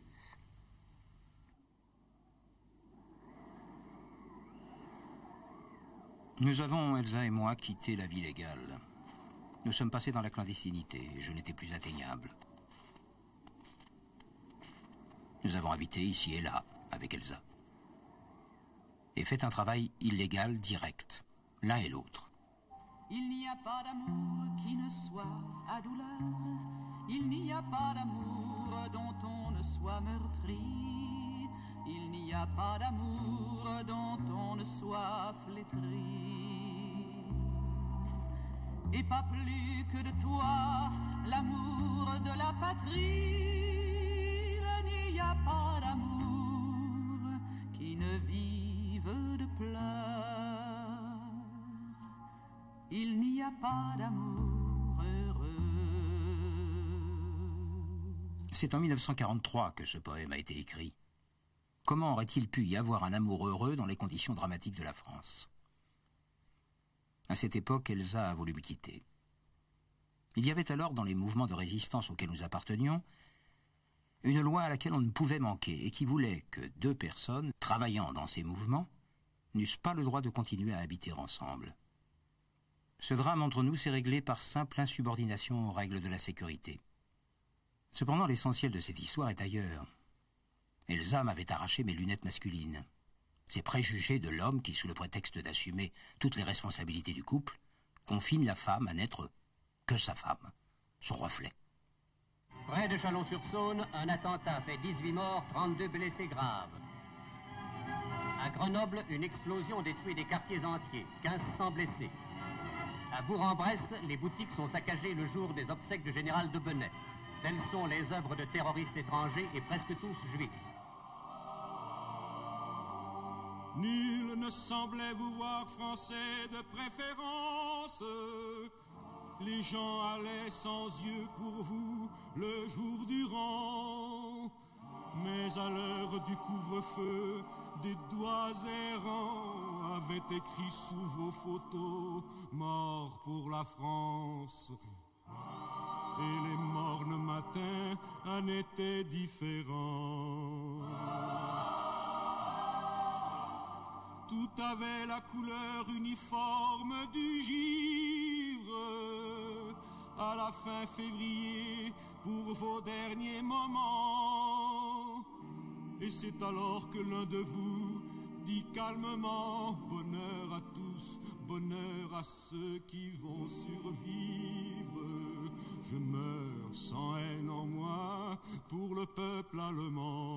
Nous avons, Elsa et moi, quitté la vie légale. Nous sommes passés dans la clandestinité et je n'étais plus atteignable. Nous avons habité ici et là, avec Elsa. Et fait un travail illégal direct, l'un et l'autre. Il n'y a pas d'amour qui ne soit à douleur. Il n'y a pas d'amour dont on ne soit meurtri. Il n'y a pas d'amour dont on ne soit flétri. Et pas plus que de toi, l'amour de la patrie. Il n'y a pas a pas d'amour heureux. C'est en 1943 que ce poème a été écrit. Comment aurait-il pu y avoir un amour heureux dans les conditions dramatiques de la France? À cette époque, Elsa a voulu me quitter. Il y avait alors, dans les mouvements de résistance auxquels nous appartenions, une loi à laquelle on ne pouvait manquer et qui voulait que deux personnes, travaillant dans ces mouvements, n'eussent pas le droit de continuer à habiter ensemble. Ce drame entre nous s'est réglé par simple insubordination aux règles de la sécurité. Cependant, l'essentiel de cette histoire est ailleurs. Elsa m'avait arraché mes lunettes masculines. Ces préjugés de l'homme qui, sous le prétexte d'assumer toutes les responsabilités du couple, confine la femme à n'être que sa femme, son reflet. Près de Chalon-sur-Saône, un attentat fait 18 morts, 32 blessés graves. À Grenoble, une explosion détruit des quartiers entiers, 1500 blessés. À Bourg-en-Bresse, les boutiques sont saccagées le jour des obsèques du général de Benay. Telles sont les œuvres de terroristes étrangers et presque tous juifs. Nul ne semblait vous voir français de préférence. Les gens allaient sans yeux pour vous le jour durant. Mais à l'heure du couvre-feu, des doigts errants avaient écrit sous vos photos « Mort pour la France ». Et les mornes matins en étaient différents. Tout avait la couleur uniforme du givre. À la fin février, pour vos derniers moments. Et c'est alors que l'un de vous dit calmement « Bonheur à tous, bonheur à ceux qui vont survivre. Je meurs sans haine en moi pour le peuple allemand. »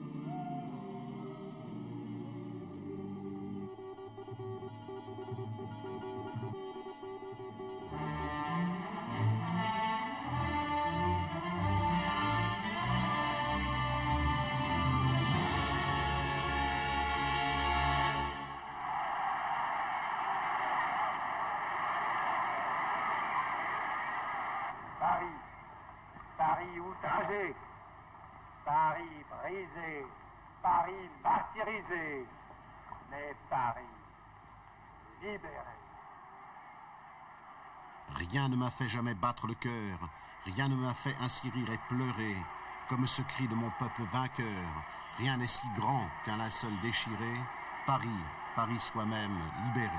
Paris outragé, Paris brisé, Paris martyrisé, mais Paris libéré. Rien ne m'a fait jamais battre le cœur, rien ne m'a fait ainsi rire et pleurer, comme ce cri de mon peuple vainqueur. Rien n'est si grand qu'un linceul déchiré, Paris, Paris soi-même libéré.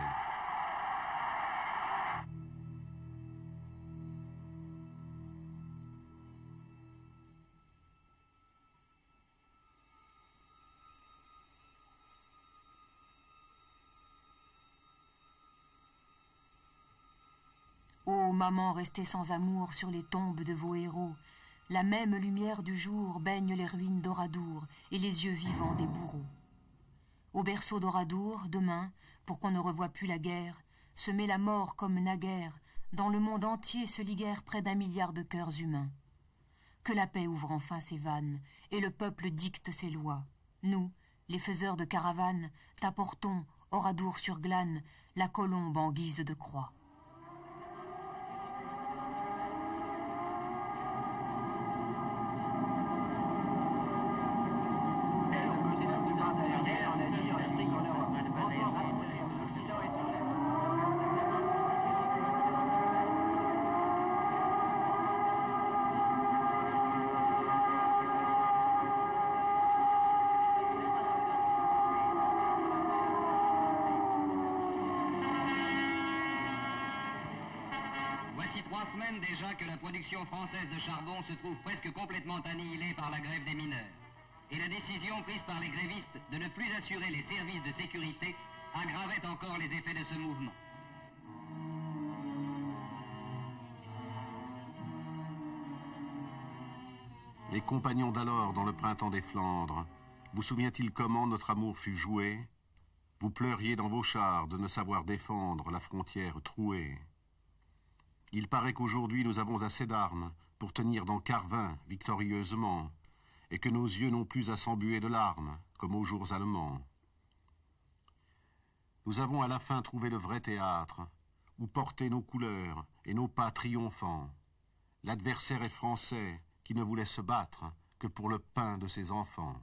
Ô maman restée sans amour sur les tombes de vos héros, la même lumière du jour baigne les ruines d'Oradour et les yeux vivants des bourreaux. Au berceau d'Oradour, demain, pour qu'on ne revoie plus la guerre, se met la mort comme naguère, dans le monde entier se liguèrent près d'1 milliard de cœurs humains. Que la paix ouvre enfin ses vannes, et le peuple dicte ses lois. Nous, les faiseurs de caravanes, t'apportons, Oradour sur Glane, la colombe en guise de croix. Déjà que la production française de charbon se trouve presque complètement annihilée par la grève des mineurs. Et la décision prise par les grévistes de ne plus assurer les services de sécurité aggravait encore les effets de ce mouvement. Les compagnons d'alors dans le printemps des Flandres, vous souvient-il comment notre amour fut joué? Vous pleuriez dans vos chars de ne savoir défendre la frontière trouée. Il paraît qu'aujourd'hui nous avons assez d'armes pour tenir dans Carvin victorieusement, et que nos yeux n'ont plus à s'embuer de larmes, comme aux jours allemands. Nous avons à la fin trouvé le vrai théâtre, où porter nos couleurs et nos pas triomphants. L'adversaire est français, qui ne voulait se battre que pour le pain de ses enfants.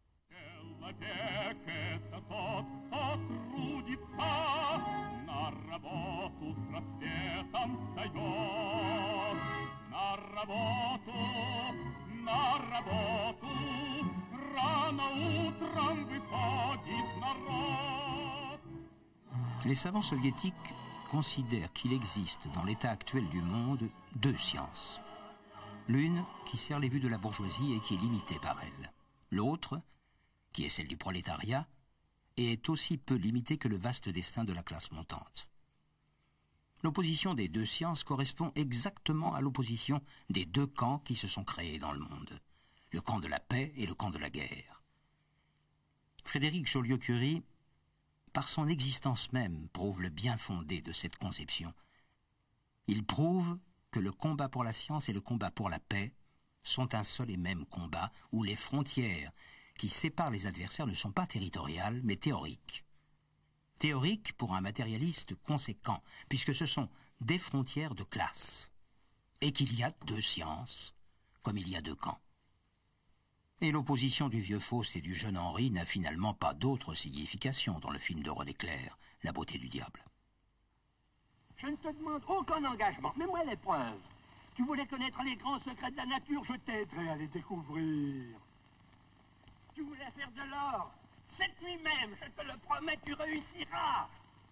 Les savants soviétiques considèrent qu'il existe dans l'état actuel du monde deux sciences. L'une qui sert les vues de la bourgeoisie et qui est limitée par elle. L'autre, qui est celle du prolétariat, et est aussi peu limitée que le vaste destin de la classe montante. L'opposition des deux sciences correspond exactement à l'opposition des deux camps qui se sont créés dans le monde, le camp de la paix et le camp de la guerre. Frédéric Joliot-Curie, par son existence même, prouve le bien fondé de cette conception. Il prouve que le combat pour la science et le combat pour la paix sont un seul et même combat où les frontières qui séparent les adversaires ne sont pas territoriales, mais théoriques. Théoriques pour un matérialiste conséquent, puisque ce sont des frontières de classe, et qu'il y a deux sciences, comme il y a deux camps. Et l'opposition du vieux Faust et du jeune Henri n'a finalement pas d'autre signification dans le film de René Clair, La beauté du diable. Je ne te demande aucun engagement, mais moi les preuves. Tu voulais connaître les grands secrets de la nature, je t'aiderai à les découvrir. Tu voulais faire de l'or. Cette nuit même, je te le promets, tu réussiras.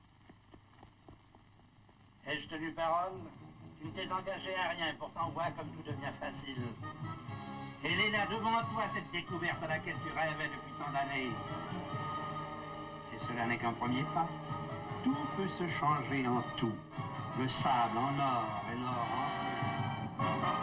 Ai-je tenu parole? Tu ne t'es engagé à rien, pourtant vois comme tout devient facile. Elle est là devant toi, cette découverte à laquelle tu rêvais depuis tant d'années. Et cela n'est qu'un premier pas. Tout peut se changer en tout. Le sable en or et l'or en feu.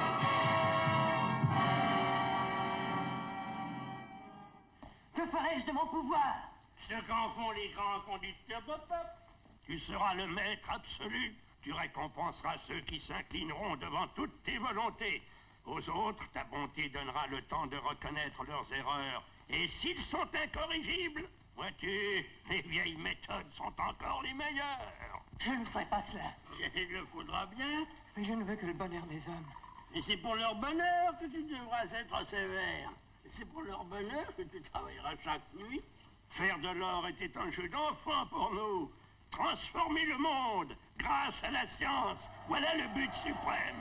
Que ferais-je de mon pouvoir? Ce qu'en font les grands conducteurs de peuple. Tu seras le maître absolu. Tu récompenseras ceux qui s'inclineront devant toutes tes volontés. Aux autres, ta bonté donnera le temps de reconnaître leurs erreurs. Et s'ils sont incorrigibles, vois-tu, les vieilles méthodes sont encore les meilleures. Je ne ferai pas cela. Il le faudra bien. Mais je ne veux que le bonheur des hommes. Et c'est pour leur bonheur que tu devras être sévère. C'est pour leur bonheur que tu travailleras chaque nuit. Faire de l'or était un jeu d'enfant pour nous. Transformer le monde grâce à la science, voilà le but suprême.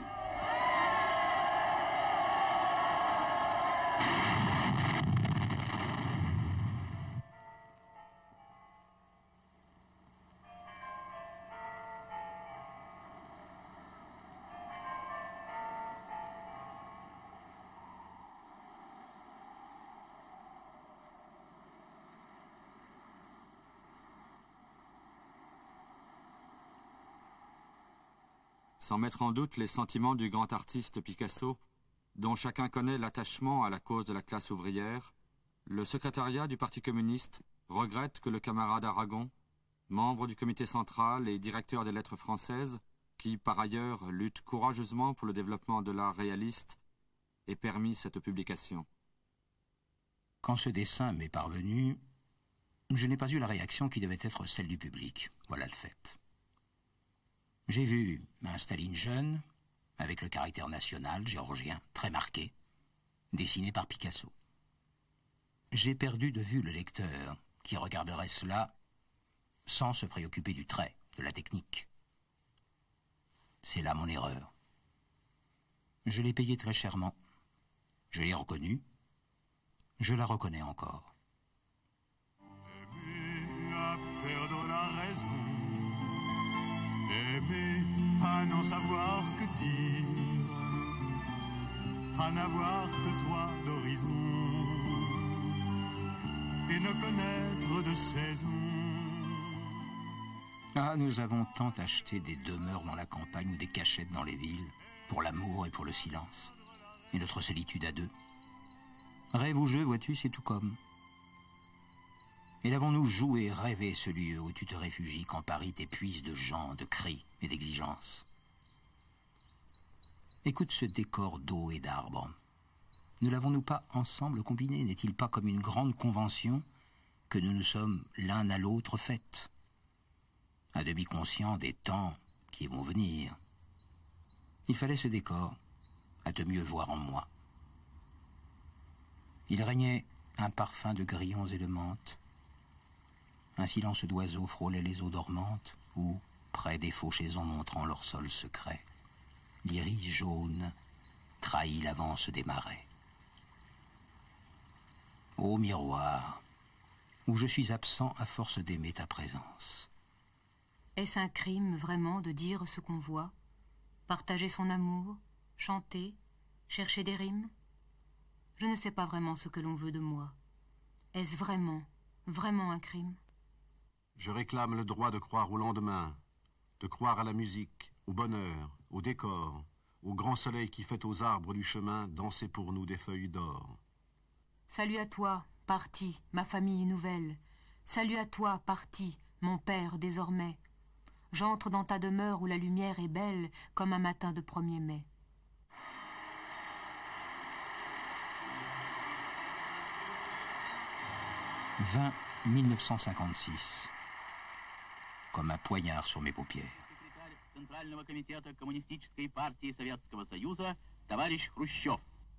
Sans mettre en doute les sentiments du grand artiste Picasso, dont chacun connaît l'attachement à la cause de la classe ouvrière, le secrétariat du Parti communiste regrette que le camarade Aragon, membre du comité central et directeur des lettres françaises, qui par ailleurs lutte courageusement pour le développement de l'art réaliste, ait permis cette publication. Quand ce dessin m'est parvenu, je n'ai pas eu la réaction qui devait être celle du public. Voilà le fait. J'ai vu un Staline jeune, avec le caractère national, géorgien, très marqué, dessiné par Picasso. J'ai perdu de vue le lecteur, qui regarderait cela sans se préoccuper du trait, de la technique. C'est là mon erreur. Je l'ai payé très chèrement. Je l'ai reconnu. Je la reconnais encore. Aimer à perdre la raison. Aimer à n'en savoir que dire, à n'avoir que toi d'horizon, et ne connaître de saison. Ah, nous avons tant acheté des demeures dans la campagne ou des cachettes dans les villes, pour l'amour et pour le silence, et notre solitude à deux. Rêve ou jeu, vois-tu, c'est tout comme. Et l'avons-nous joué, rêvé ce lieu où tu te réfugies quand Paris t'épuise de gens, de cris et d'exigences? Écoute ce décor d'eau et d'arbres. Ne l'avons-nous pas ensemble combiné? N'est-il pas comme une grande convention que nous nous sommes l'un à l'autre faite? À demi conscients des temps qui vont venir. Il fallait ce décor, à te mieux voir en moi. Il régnait un parfum de grillons et de menthe. Un silence d'oiseaux frôlait les eaux dormantes, où, près des fauchaisons montrant leur sol secret, l'iris jaune trahit l'avance des marais. Ô miroir, où je suis absent à force d'aimer ta présence. Est-ce un crime, vraiment, de dire ce qu'on voit? Partager son amour, chanter, chercher des rimes? Je ne sais pas vraiment ce que l'on veut de moi. Est-ce vraiment, vraiment un crime? Je réclame le droit de croire au lendemain, de croire à la musique, au bonheur, au décor, au grand soleil qui fait aux arbres du chemin danser pour nous des feuilles d'or. Salut à toi, parti, ma famille nouvelle. Salut à toi, parti, mon père désormais. J'entre dans ta demeure où la lumière est belle comme un matin de 1er mai. « 20 1956 » comme un poignard sur mes paupières. Центрального комитета Коммунистической партии Советского Союза товарищ Хрущев.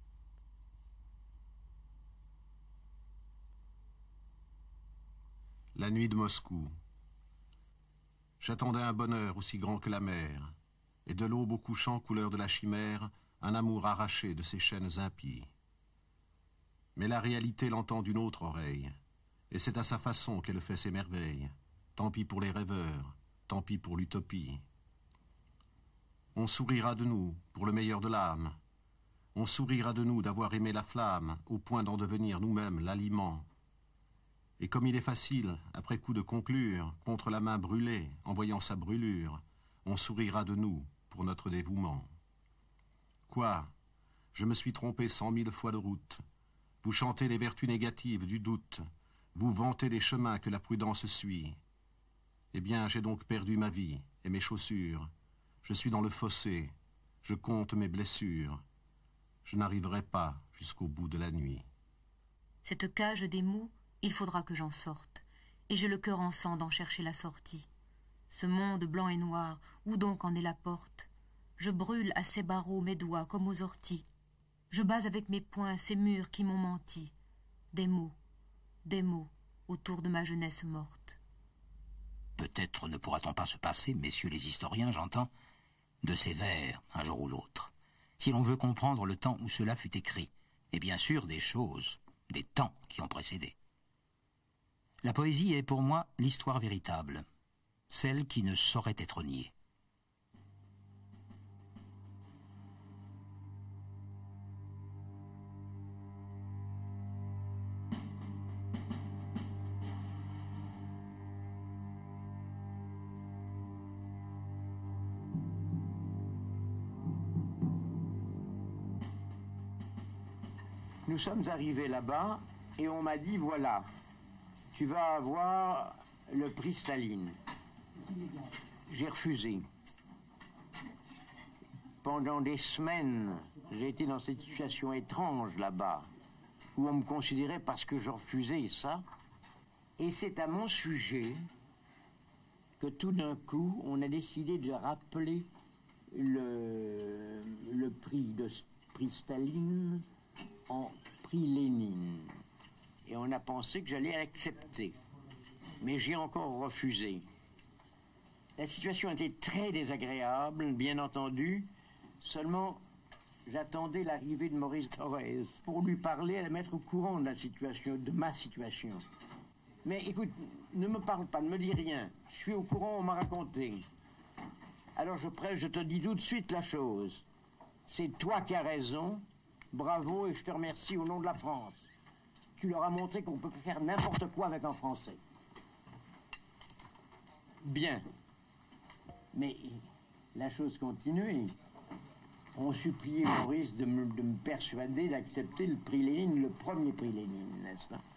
La nuit de Moscou. J'attendais un bonheur aussi grand que la mer, et de l'aube au couchant, couleur de la chimère, un amour arraché de ses chaînes impies. Mais la réalité l'entend d'une autre oreille, et c'est à sa façon qu'elle fait ses merveilles. Tant pis pour les rêveurs, tant pis pour l'utopie. On sourira de nous pour le meilleur de l'âme. On sourira de nous d'avoir aimé la flamme au point d'en devenir nous-mêmes l'aliment. Et comme il est facile, après coup de conclure, contre la main brûlée, en voyant sa brûlure, on sourira de nous pour notre dévouement. Quoi? Je me suis trompé 100 000 fois de route. Vous chantez les vertus négatives du doute. Vous vantez les chemins que la prudence suit. Eh bien, j'ai donc perdu ma vie et mes chaussures. Je suis dans le fossé. Je compte mes blessures. Je n'arriverai pas jusqu'au bout de la nuit. Cette cage des mous, il faudra que j'en sorte. Et j'ai le cœur en sang d'en chercher la sortie. Ce monde blanc et noir, où donc en est la porte? Je brûle à ces barreaux mes doigts comme aux orties. Je bats avec mes poings ces murs qui m'ont menti. Des mots autour de ma jeunesse morte. Peut-être ne pourra-t-on pas se passer, messieurs les historiens, j'entends, de ces vers, un jour ou l'autre, si l'on veut comprendre le temps où cela fut écrit, et bien sûr des choses, des temps qui ont précédé. La poésie est pour moi l'histoire véritable, celle qui ne saurait être niée. Nous sommes arrivés là-bas et on m'a dit, voilà, tu vas avoir le prix Staline. J'ai refusé. Pendant des semaines, j'ai été dans cette situation étrange là-bas, où on me considérait parce que je refusais ça. Et c'est à mon sujet que tout d'un coup, on a décidé de rappeler le prix Staline en prix Lénine. Et on a pensé que j'allais l'accepter. Mais j'ai encore refusé. La situation était très désagréable, bien entendu. Seulement, j'attendais l'arrivée de Maurice Thorez pour lui parler, à la mettre au courant de la situation, de ma situation. Mais écoute, ne me parle pas, ne me dis rien. Je suis au courant, on m'a raconté. Alors je te dis tout de suite la chose. C'est toi qui as raison. Bravo et je te remercie au nom de la France. Tu leur as montré qu'on peut faire n'importe quoi avec un Français. Bien. Mais la chose continuait. On suppliait Maurice de me persuader d'accepter le prix Lénine, le premier prix Lénine, n'est-ce pas?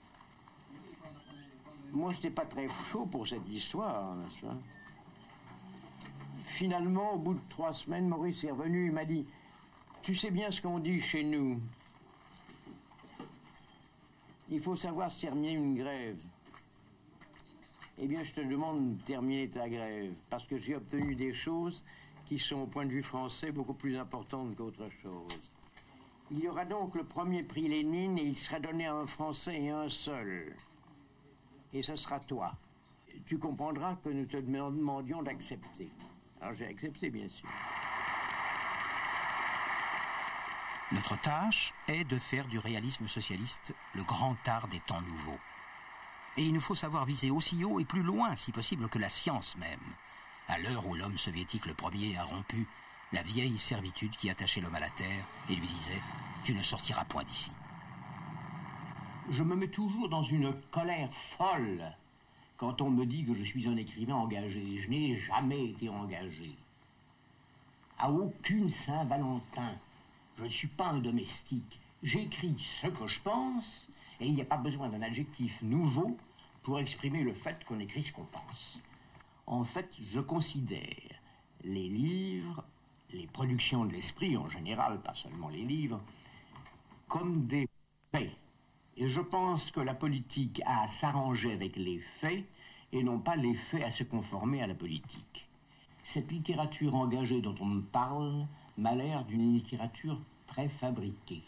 Moi, je n'étais pas très chaud pour cette histoire, n'est-ce pas? Finalement, au bout de 3 semaines, Maurice est revenu, il m'a dit: tu sais bien ce qu'on dit chez nous. Il faut savoir se terminer une grève. Eh bien, je te demande de terminer ta grève, parce que j'ai obtenu des choses qui sont, au point de vue français, beaucoup plus importantes qu'autre chose. Il y aura donc le premier prix Lénine et il sera donné à un Français et un seul. Et ce sera toi. Tu comprendras que nous te demandions d'accepter. Alors j'ai accepté, bien sûr. Notre tâche est de faire du réalisme socialiste le grand art des temps nouveaux. Et il nous faut savoir viser aussi haut et plus loin, si possible, que la science même, à l'heure où l'homme soviétique le premier a rompu la vieille servitude qui attachait l'homme à la terre et lui disait « Tu ne sortiras point d'ici ». Je me mets toujours dans une colère folle quand on me dit que je suis un écrivain engagé. Je n'ai jamais été engagé. À aucune Saint-Valentin. Je ne suis pas un domestique. J'écris ce que je pense et il n'y a pas besoin d'un adjectif nouveau pour exprimer le fait qu'on écrit ce qu'on pense. En fait, je considère les livres, les productions de l'esprit en général, pas seulement les livres, comme des faits. Et je pense que la politique a à s'arranger avec les faits et non pas les faits à se conformer à la politique. Cette littérature engagée dont on me parle m'a l'air d'une littérature préfabriquée.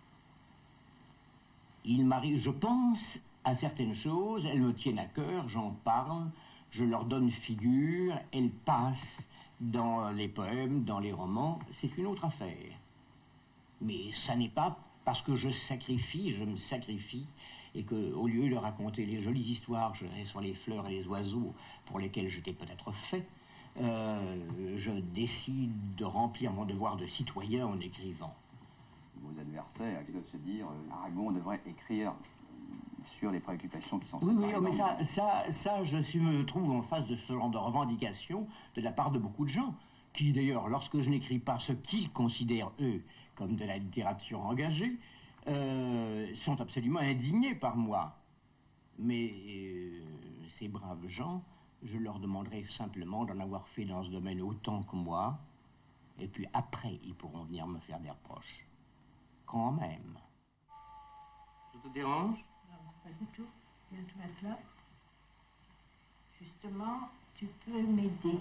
Il m'arrive, je pense à certaines choses, elles me tiennent à cœur, j'en parle, je leur donne figure, elles passent dans les poèmes, dans les romans, c'est une autre affaire. Mais ça n'est pas parce que je me sacrifie, et qu'au lieu de raconter les jolies histoires sur les fleurs et les oiseaux pour lesquels j'étais peut-être fait, je décide de remplir mon devoir de citoyen en écrivant. Vos adversaires doivent se dire Aragon devrait écrire sur les préoccupations qui sont... Oui, mais ça, je me trouve en face de ce genre de revendication de la part de beaucoup de gens, qui d'ailleurs, lorsque je n'écris pas ce qu'ils considèrent, eux, comme de la littérature engagée, sont absolument indignés par moi. Mais ces braves gens, je leur demanderai simplement d'en avoir fait dans ce domaine autant que moi, et puis après, ils pourront venir me faire des reproches. Quand même. Ça te dérange? Non, pas du tout. Viens te mettre là. Justement, tu peux m'aider.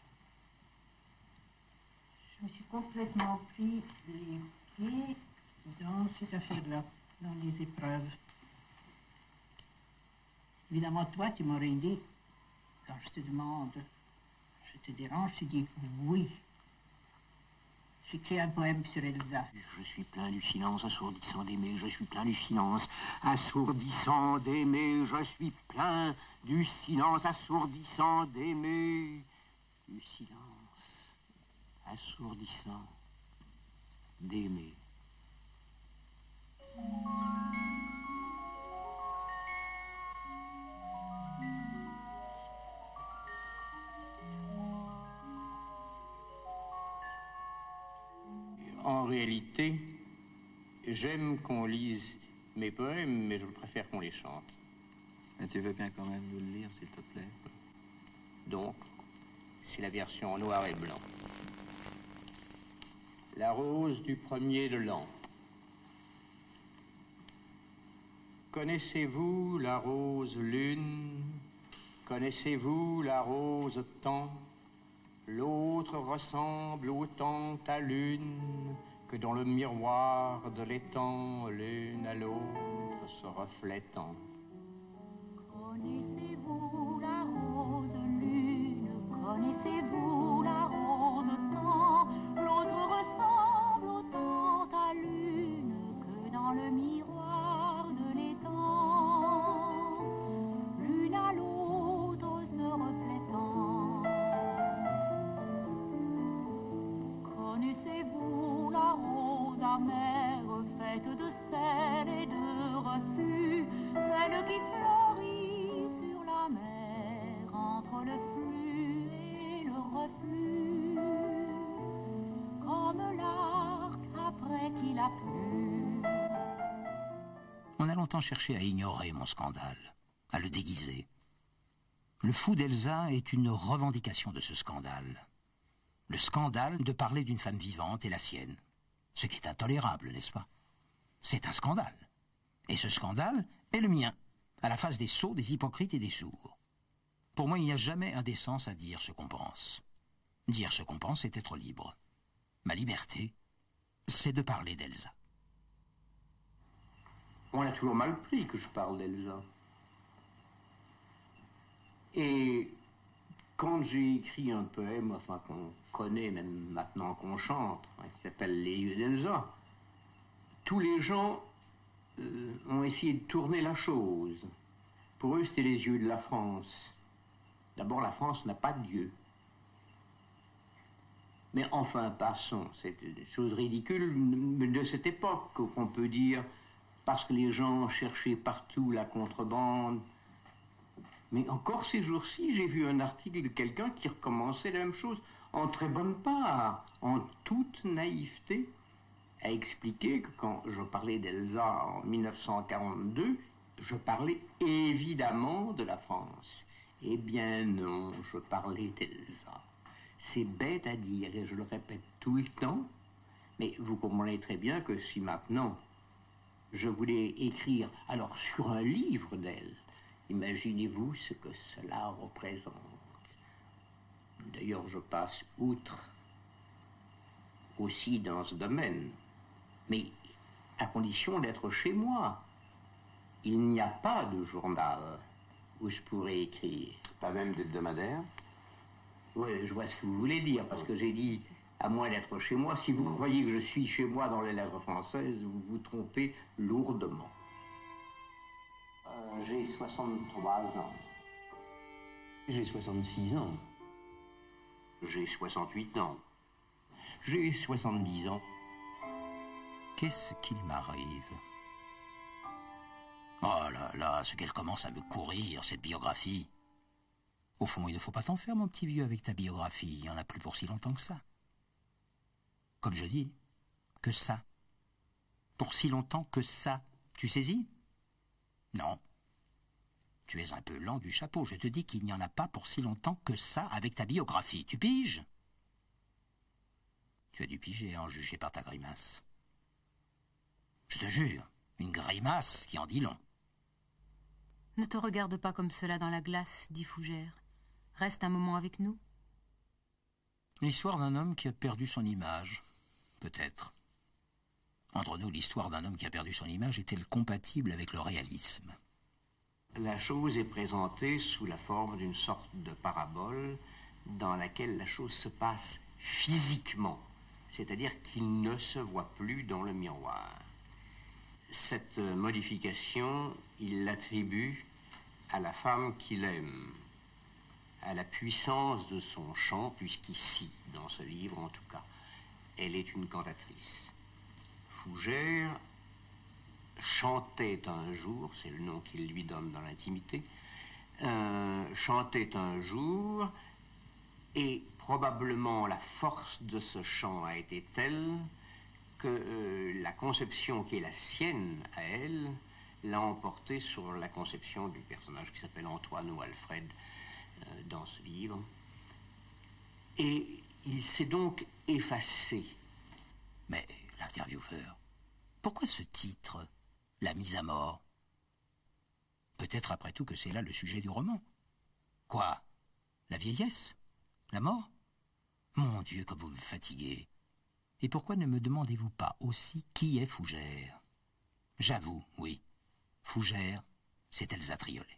Je me suis complètement pris les pieds dans cette affaire-là, dans les épreuves. Évidemment, toi, tu m'aurais dit, quand je te demande, je te dérange, tu dis oui. J'écris un poème sur Elsa. Je suis plein du silence assourdissant d'aimer, je suis plein du silence assourdissant d'aimer, je suis plein du silence assourdissant d'aimer, du silence assourdissant d'aimer. En réalité, j'aime qu'on lise mes poèmes, mais je préfère qu'on les chante. Mais tu veux bien quand même nous le lire, s'il te plaît? Donc, c'est la version en noir et blanc. La rose du premier de l'an. Connaissez-vous la rose lune? Connaissez-vous la rose temps? L'autre ressemble autant à l'une que dans le miroir de l'étang, l'une à l'autre se reflétant. Connaissez-vous la rose lune? Connaissez-vous la rose temps? L'autre ressemble autant à l'une que dans le miroir de l'étang, l'une à l'autre se reflétant. Connaissez-vous la rose amère, faite de sel et de refus, celle qui fleurit sur la mer, entre le flux et le reflux, comme l'arc après qu'il a plu. On a longtemps cherché à ignorer mon scandale, à le déguiser. Le fou d'Elsa est une revendication de ce scandale. Le scandale de parler d'une femme vivante et la sienne. Ce qui est intolérable, n'est-ce pas? C'est un scandale. Et ce scandale est le mien, à la face des sots, des hypocrites et des sourds. Pour moi, il n'y a jamais indécence à dire ce qu'on pense. Dire ce qu'on pense, c'est être libre. Ma liberté, c'est de parler d'Elsa. On a toujours mal pris que je parle d'Elsa. Et quand j'ai écrit un poème, enfin qu'on connaît même maintenant qu'on chante, hein, qui s'appelle Les yeux d'Elsa, tous les gens ont essayé de tourner la chose. Pour eux, c'était les yeux de la France. D'abord, la France n'a pas de Dieu. Mais enfin, passons, c'est des choses ridicules de cette époque, qu'on peut dire, parce que les gens cherchaient partout la contrebande. Mais encore ces jours-ci, j'ai vu un article de quelqu'un qui recommençait la même chose, en très bonne part, en toute naïveté, à expliquer que quand je parlais d'Elsa en 1942, je parlais évidemment de la France. Eh bien non, je parlais d'Elsa. C'est bête à dire, et je le répète tout le temps, mais vous comprenez très bien que si maintenant je voulais écrire, alors sur un livre d'elle, imaginez-vous ce que cela représente. D'ailleurs, je passe outre aussi dans ce domaine, mais à condition d'être chez moi. Il n'y a pas de journal où je pourrais écrire. Pas même d'hebdomadaire? Oui, je vois ce que vous voulez dire, parce que j'ai dit, à moins d'être chez moi, si vous croyez que je suis chez moi dans les lèvres françaises, vous vous trompez lourdement. J'ai 63 ans. J'ai 66 ans. J'ai 68 ans. J'ai 70 ans. Qu'est-ce qu'il m'arrive? Oh là là, ce qu'elle commence à me courir, cette biographie. Au fond, il ne faut pas t'en faire, mon petit vieux, avec ta biographie. Il n'y en a plus pour si longtemps que ça. Comme je dis, que ça. Pour si longtemps que ça. Tu saisis? Non. Tu es un peu lent du chapeau. Je te dis qu'il n'y en a pas pour si longtemps que ça avec ta biographie. Tu piges? Tu as dû piger, en juger par ta grimace. Je te jure, une grimace qui en dit long. Ne te regarde pas comme cela dans la glace, dit Fougère. Reste un moment avec nous. L'histoire d'un homme qui a perdu son image, peut-être. Entre nous, l'histoire d'un homme qui a perdu son image est-elle compatible avec le réalisme? La chose est présentée sous la forme d'une sorte de parabole dans laquelle la chose se passe physiquement, c'est-à-dire qu'il ne se voit plus dans le miroir. Cette modification, il l'attribue à la femme qu'il aime, à la puissance de son chant, puisqu'ici, dans ce livre en tout cas, elle est une cantatrice. Fougère chantait un jour, c'est le nom qu'il lui donne dans l'intimité, chantait un jour, et probablement la force de ce chant a été telle que la conception qui est la sienne à elle l'a emporté sur la conception du personnage qui s'appelle Antoine ou Alfred dans ce livre. Et il s'est donc effacé. Mais l'intervieweur, pourquoi ce titre, La mise à mort? Peut-être après tout que c'est là le sujet du roman. Quoi? La vieillesse? La mort? Mon Dieu, comme vous me fatiguez. Et pourquoi ne me demandez-vous pas aussi qui est Fougère? J'avoue, oui, Fougère, c'est Elsa Triolet.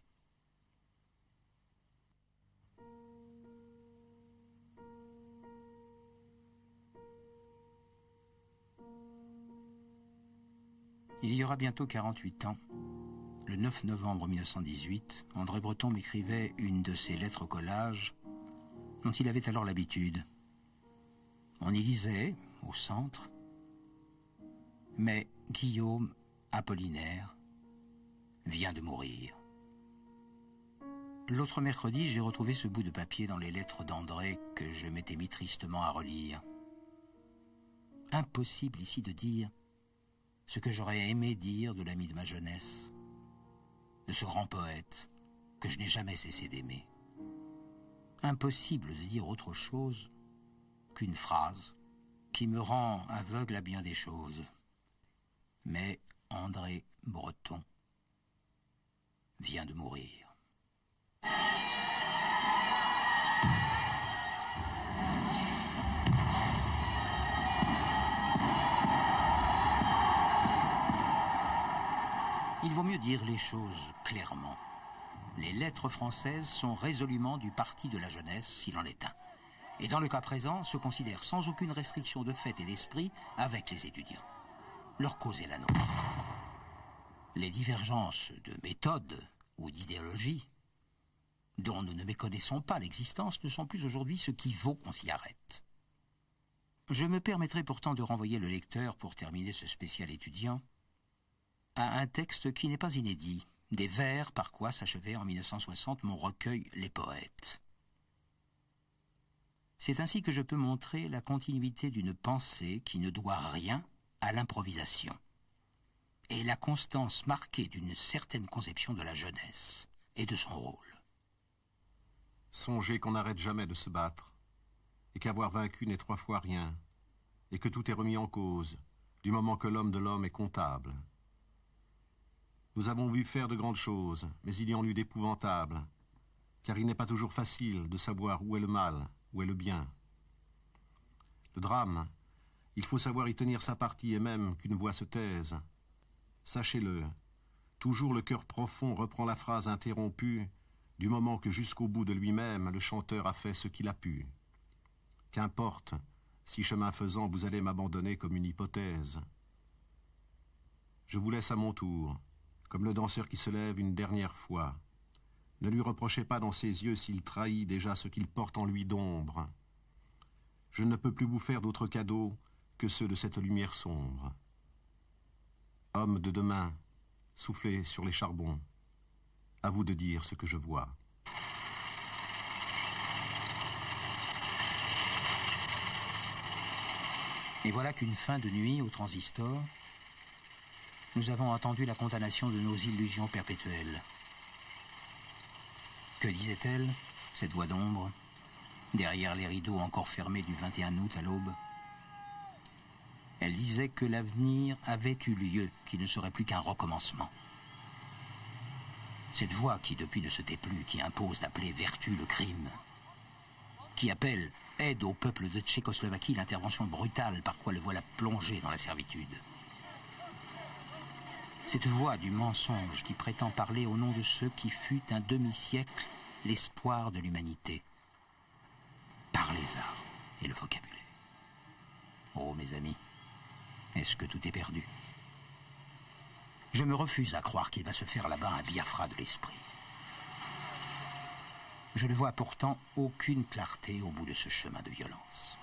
Il y aura bientôt 48 ans, le 9 novembre 1918, André Breton m'écrivait une de ses lettres au collage dont il avait alors l'habitude. On y lisait, au centre, « Mais Guillaume Apollinaire vient de mourir. » L'autre mercredi, j'ai retrouvé ce bout de papier dans les lettres d'André que je m'étais mis tristement à relire. Impossible ici de dire ce que j'aurais aimé dire de l'ami de ma jeunesse, de ce grand poète que je n'ai jamais cessé d'aimer. Impossible de dire autre chose qu'une phrase qui me rend aveugle à bien des choses. Mais André Breton vient de mourir. vaut mieux dire les choses clairement. Les lettres françaises sont résolument du parti de la jeunesse, s'il en est un. Et dans le cas présent, se considèrent sans aucune restriction de fait et d'esprit avec les étudiants. Leur cause est la nôtre. Les divergences de méthode ou d'idéologie, dont nous ne méconnaissons pas l'existence, ne sont plus aujourd'hui ce qui vaut qu'on s'y arrête. Je me permettrai pourtant de renvoyer le lecteur, pour terminer ce spécial étudiant, à un texte qui n'est pas inédit, des vers par quoi s'achevait en 1960 mon recueil Les Poètes. C'est ainsi que je peux montrer la continuité d'une pensée qui ne doit rien à l'improvisation, et la constance marquée d'une certaine conception de la jeunesse et de son rôle. Songez qu'on n'arrête jamais de se battre, et qu'avoir vaincu n'est 3 fois rien, et que tout est remis en cause, du moment que l'homme de l'homme est comptable. Nous avons vu faire de grandes choses, mais il y en eut d'épouvantables, car il n'est pas toujours facile de savoir où est le mal, où est le bien. Le drame, il faut savoir y tenir sa partie, et même qu'une voix se taise. Sachez-le, toujours le cœur profond reprend la phrase interrompue, du moment que jusqu'au bout de lui-même, le chanteur a fait ce qu'il a pu. Qu'importe, si chemin faisant, vous allez m'abandonner comme une hypothèse. Je vous laisse à mon tour, comme le danseur qui se lève une dernière fois. Ne lui reprochez pas dans ses yeux s'il trahit déjà ce qu'il porte en lui d'ombre. Je ne peux plus vous faire d'autres cadeaux que ceux de cette lumière sombre. Homme de demain, soufflez sur les charbons. À vous de dire ce que je vois. Et voilà qu'une fin de nuit au transistor, nous avons entendu la condamnation de nos illusions perpétuelles. Que disait-elle, cette voix d'ombre, derrière les rideaux encore fermés du 21 août à l'aube? Elle disait que l'avenir avait eu lieu, qu'il ne serait plus qu'un recommencement. Cette voix qui depuis ne se tait plus, qui impose d'appeler vertu le crime, qui appelle aide au peuple de Tchécoslovaquie l'intervention brutale par quoi le voilà plongé dans la servitude. Cette voix du mensonge qui prétend parler au nom de ceux qui fut un demi-siècle l'espoir de l'humanité, par les arts et le vocabulaire. Oh, mes amis, est-ce que tout est perdu? Je me refuse à croire qu'il va se faire là-bas un Biafra de l'esprit. Je ne vois pourtant aucune clarté au bout de ce chemin de violence.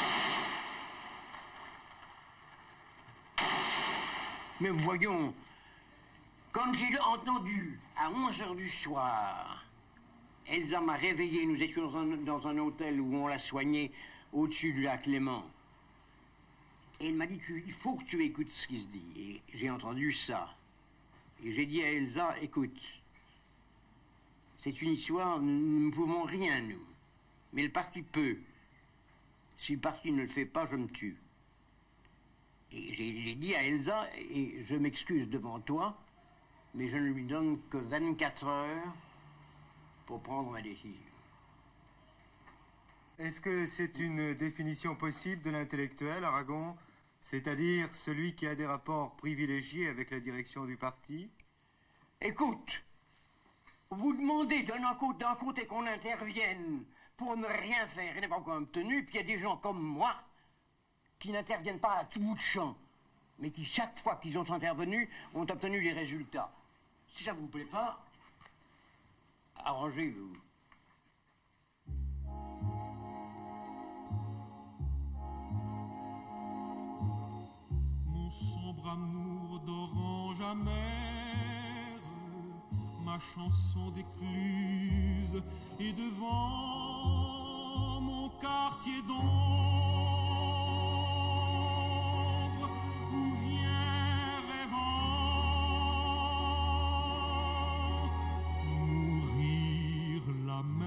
Mais voyons, quand j'ai entendu à 11h du soir, Elsa m'a réveillé, nous étions dans un hôtel où on l'a soignée au-dessus du lac Léman. Et elle m'a dit, il faut que tu écoutes ce qui se dit. Et j'ai entendu ça. Et j'ai dit à Elsa, écoute, c'est une histoire, nous ne pouvons rien, nous. Mais le parti peut. Si le parti ne le fait pas, je me tue. Et j'ai dit à Elsa, et je m'excuse devant toi, mais je ne lui donne que 24 heures pour prendre ma décision. Est-ce que c'est une définition possible de l'intellectuel, Aragon? C'est-à-dire celui qui a des rapports privilégiés avec la direction du parti? Écoute, vous demandez d'un côté qu'on intervienne pour ne rien faire et n'avoir pas obtenu, puis il y a des gens comme moi qui n'interviennent pas à tout bout de champ, mais qui, chaque fois qu'ils ont intervenu, ont obtenu des résultats. Si ça ne vous plaît pas, arrangez-vous. Mon sombre amour d'orange amère, ma chanson d'écluse, et devant mon quartier d'ombre, où vient rêvant mourir la mer.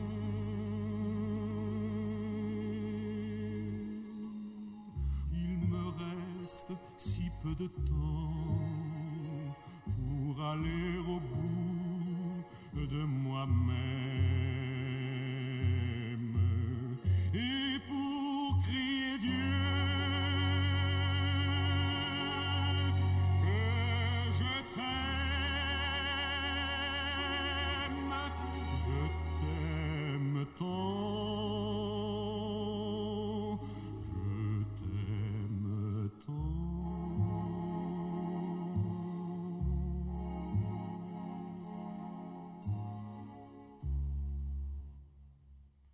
Il me reste si peu de temps pour aller au bout de moi-même et pour crier Dieu que je t'aime.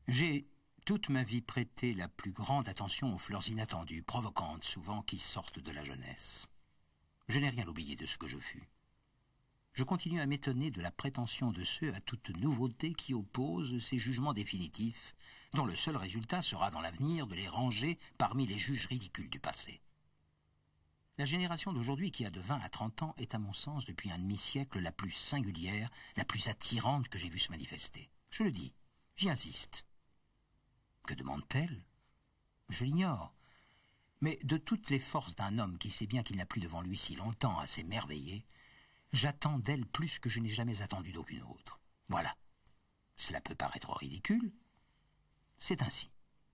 J'ai toute ma vie prêté la plus grande attention aux fleurs inattendues, provocantes souvent, qui sortent de la jeunesse. Je n'ai rien oublié de ce que je fus. Je continue à m'étonner de la prétention de ceux à toute nouveauté qui opposent ces jugements définitifs, dont le seul résultat sera dans l'avenir de les ranger parmi les juges ridicules du passé. La génération d'aujourd'hui qui a de 20 à 30 ans est à mon sens depuis un demi-siècle la plus singulière, la plus attirante que j'ai vue se manifester. Je le dis, j'y insiste. Que demande-t-elle? Je l'ignore. Mais de toutes les forces d'un homme qui sait bien qu'il n'a plus devant lui si longtemps à s'émerveiller, j'attends d'elle plus que je n'ai jamais attendu d'aucune autre. Voilà. Cela peut paraître ridicule. C'est ainsi.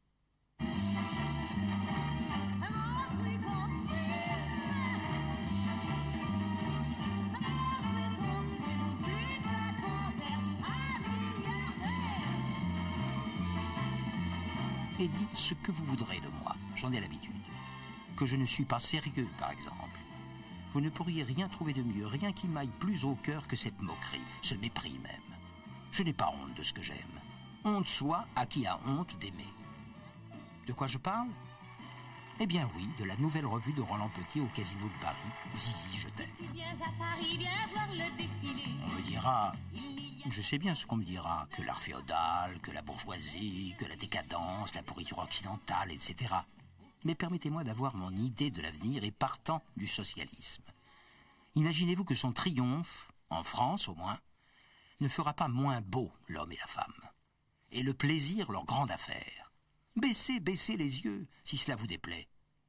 Et dites ce que vous voudrez de moi, j'en ai l'habitude. Que je ne suis pas sérieux, par exemple. Vous ne pourriez rien trouver de mieux, rien qui m'aille plus au cœur que cette moquerie, ce mépris même. Je n'ai pas honte de ce que j'aime. Honte soit à qui a honte d'aimer. De quoi je parle? Eh bien oui, de la nouvelle revue de Roland Petit au Casino de Paris, Zizi, je t'aime. On me dira, je sais bien ce qu'on me dira, que l'art féodal, que la bourgeoisie, que la décadence, la pourriture occidentale, etc. Mais permettez-moi d'avoir mon idée de l'avenir et partant du socialisme. Imaginez-vous que son triomphe, en France au moins, ne fera pas moins beau l'homme et la femme. Et le plaisir leur grande affaire. Baissez les yeux, si cela vous déplaît.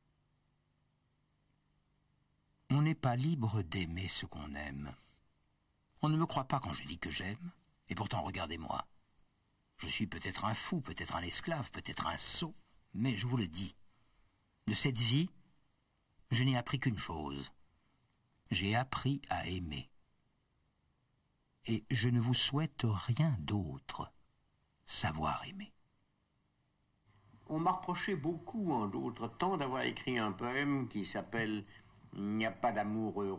On n'est pas libre d'aimer ce qu'on aime. On ne me croit pas quand je dis que j'aime, et pourtant regardez-moi. Je suis peut-être un fou, peut-être un esclave, peut-être un sot, mais je vous le dis. De cette vie, je n'ai appris qu'une chose. J'ai appris à aimer. Et je ne vous souhaite rien d'autre. Savoir aimer. On m'a reproché beaucoup en d'autres temps d'avoir écrit un poème qui s'appelle « Il n'y a pas d'amour heureux ».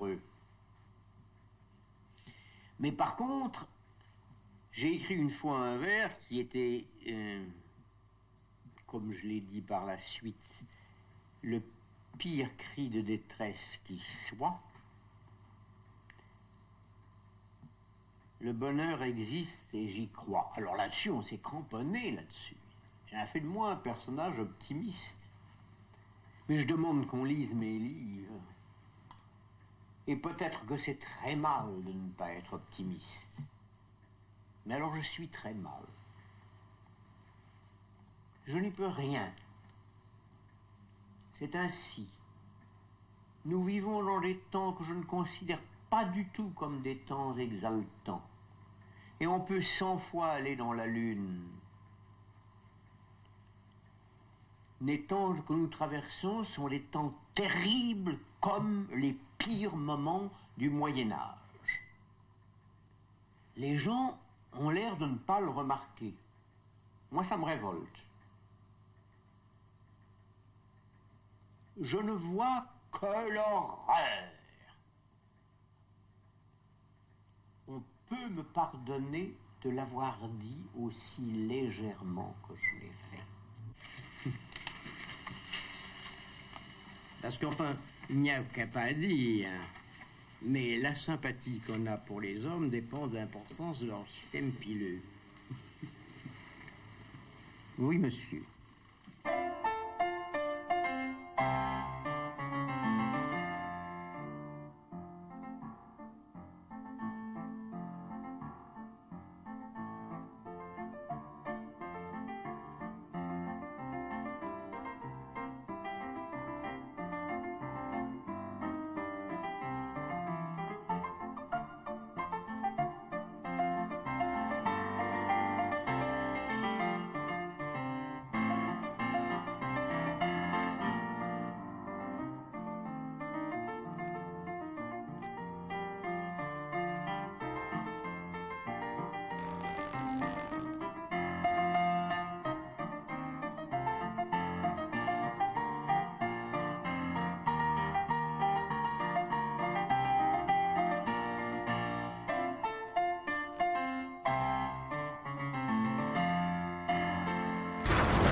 Mais par contre, j'ai écrit une fois un vers qui était, comme je l'ai dit par la suite, le pire cri de détresse qui soit. Le bonheur existe et j'y crois. Alors là-dessus, on s'est cramponné là-dessus. Ça a fait de moi un personnage optimiste. Mais je demande qu'on lise mes livres. Et peut-être que c'est très mal de ne pas être optimiste. Mais alors je suis très mal. Je n'y peux rien. C'est ainsi. Nous vivons dans des temps que je ne considère pas du tout comme des temps exaltants. Et on peut 100 fois aller dans la lune. Les temps que nous traversons sont des temps terribles comme les pires moments du Moyen-Âge. Les gens ont l'air de ne pas le remarquer. Moi, ça me révolte. Je ne vois que l'horreur. On peut me pardonner de l'avoir dit aussi légèrement que je l'ai fait. Parce qu'enfin, il n'y a qu'à pas dire, mais la sympathie qu'on a pour les hommes dépend de l'importance de leur système pileux. Oui, monsieur.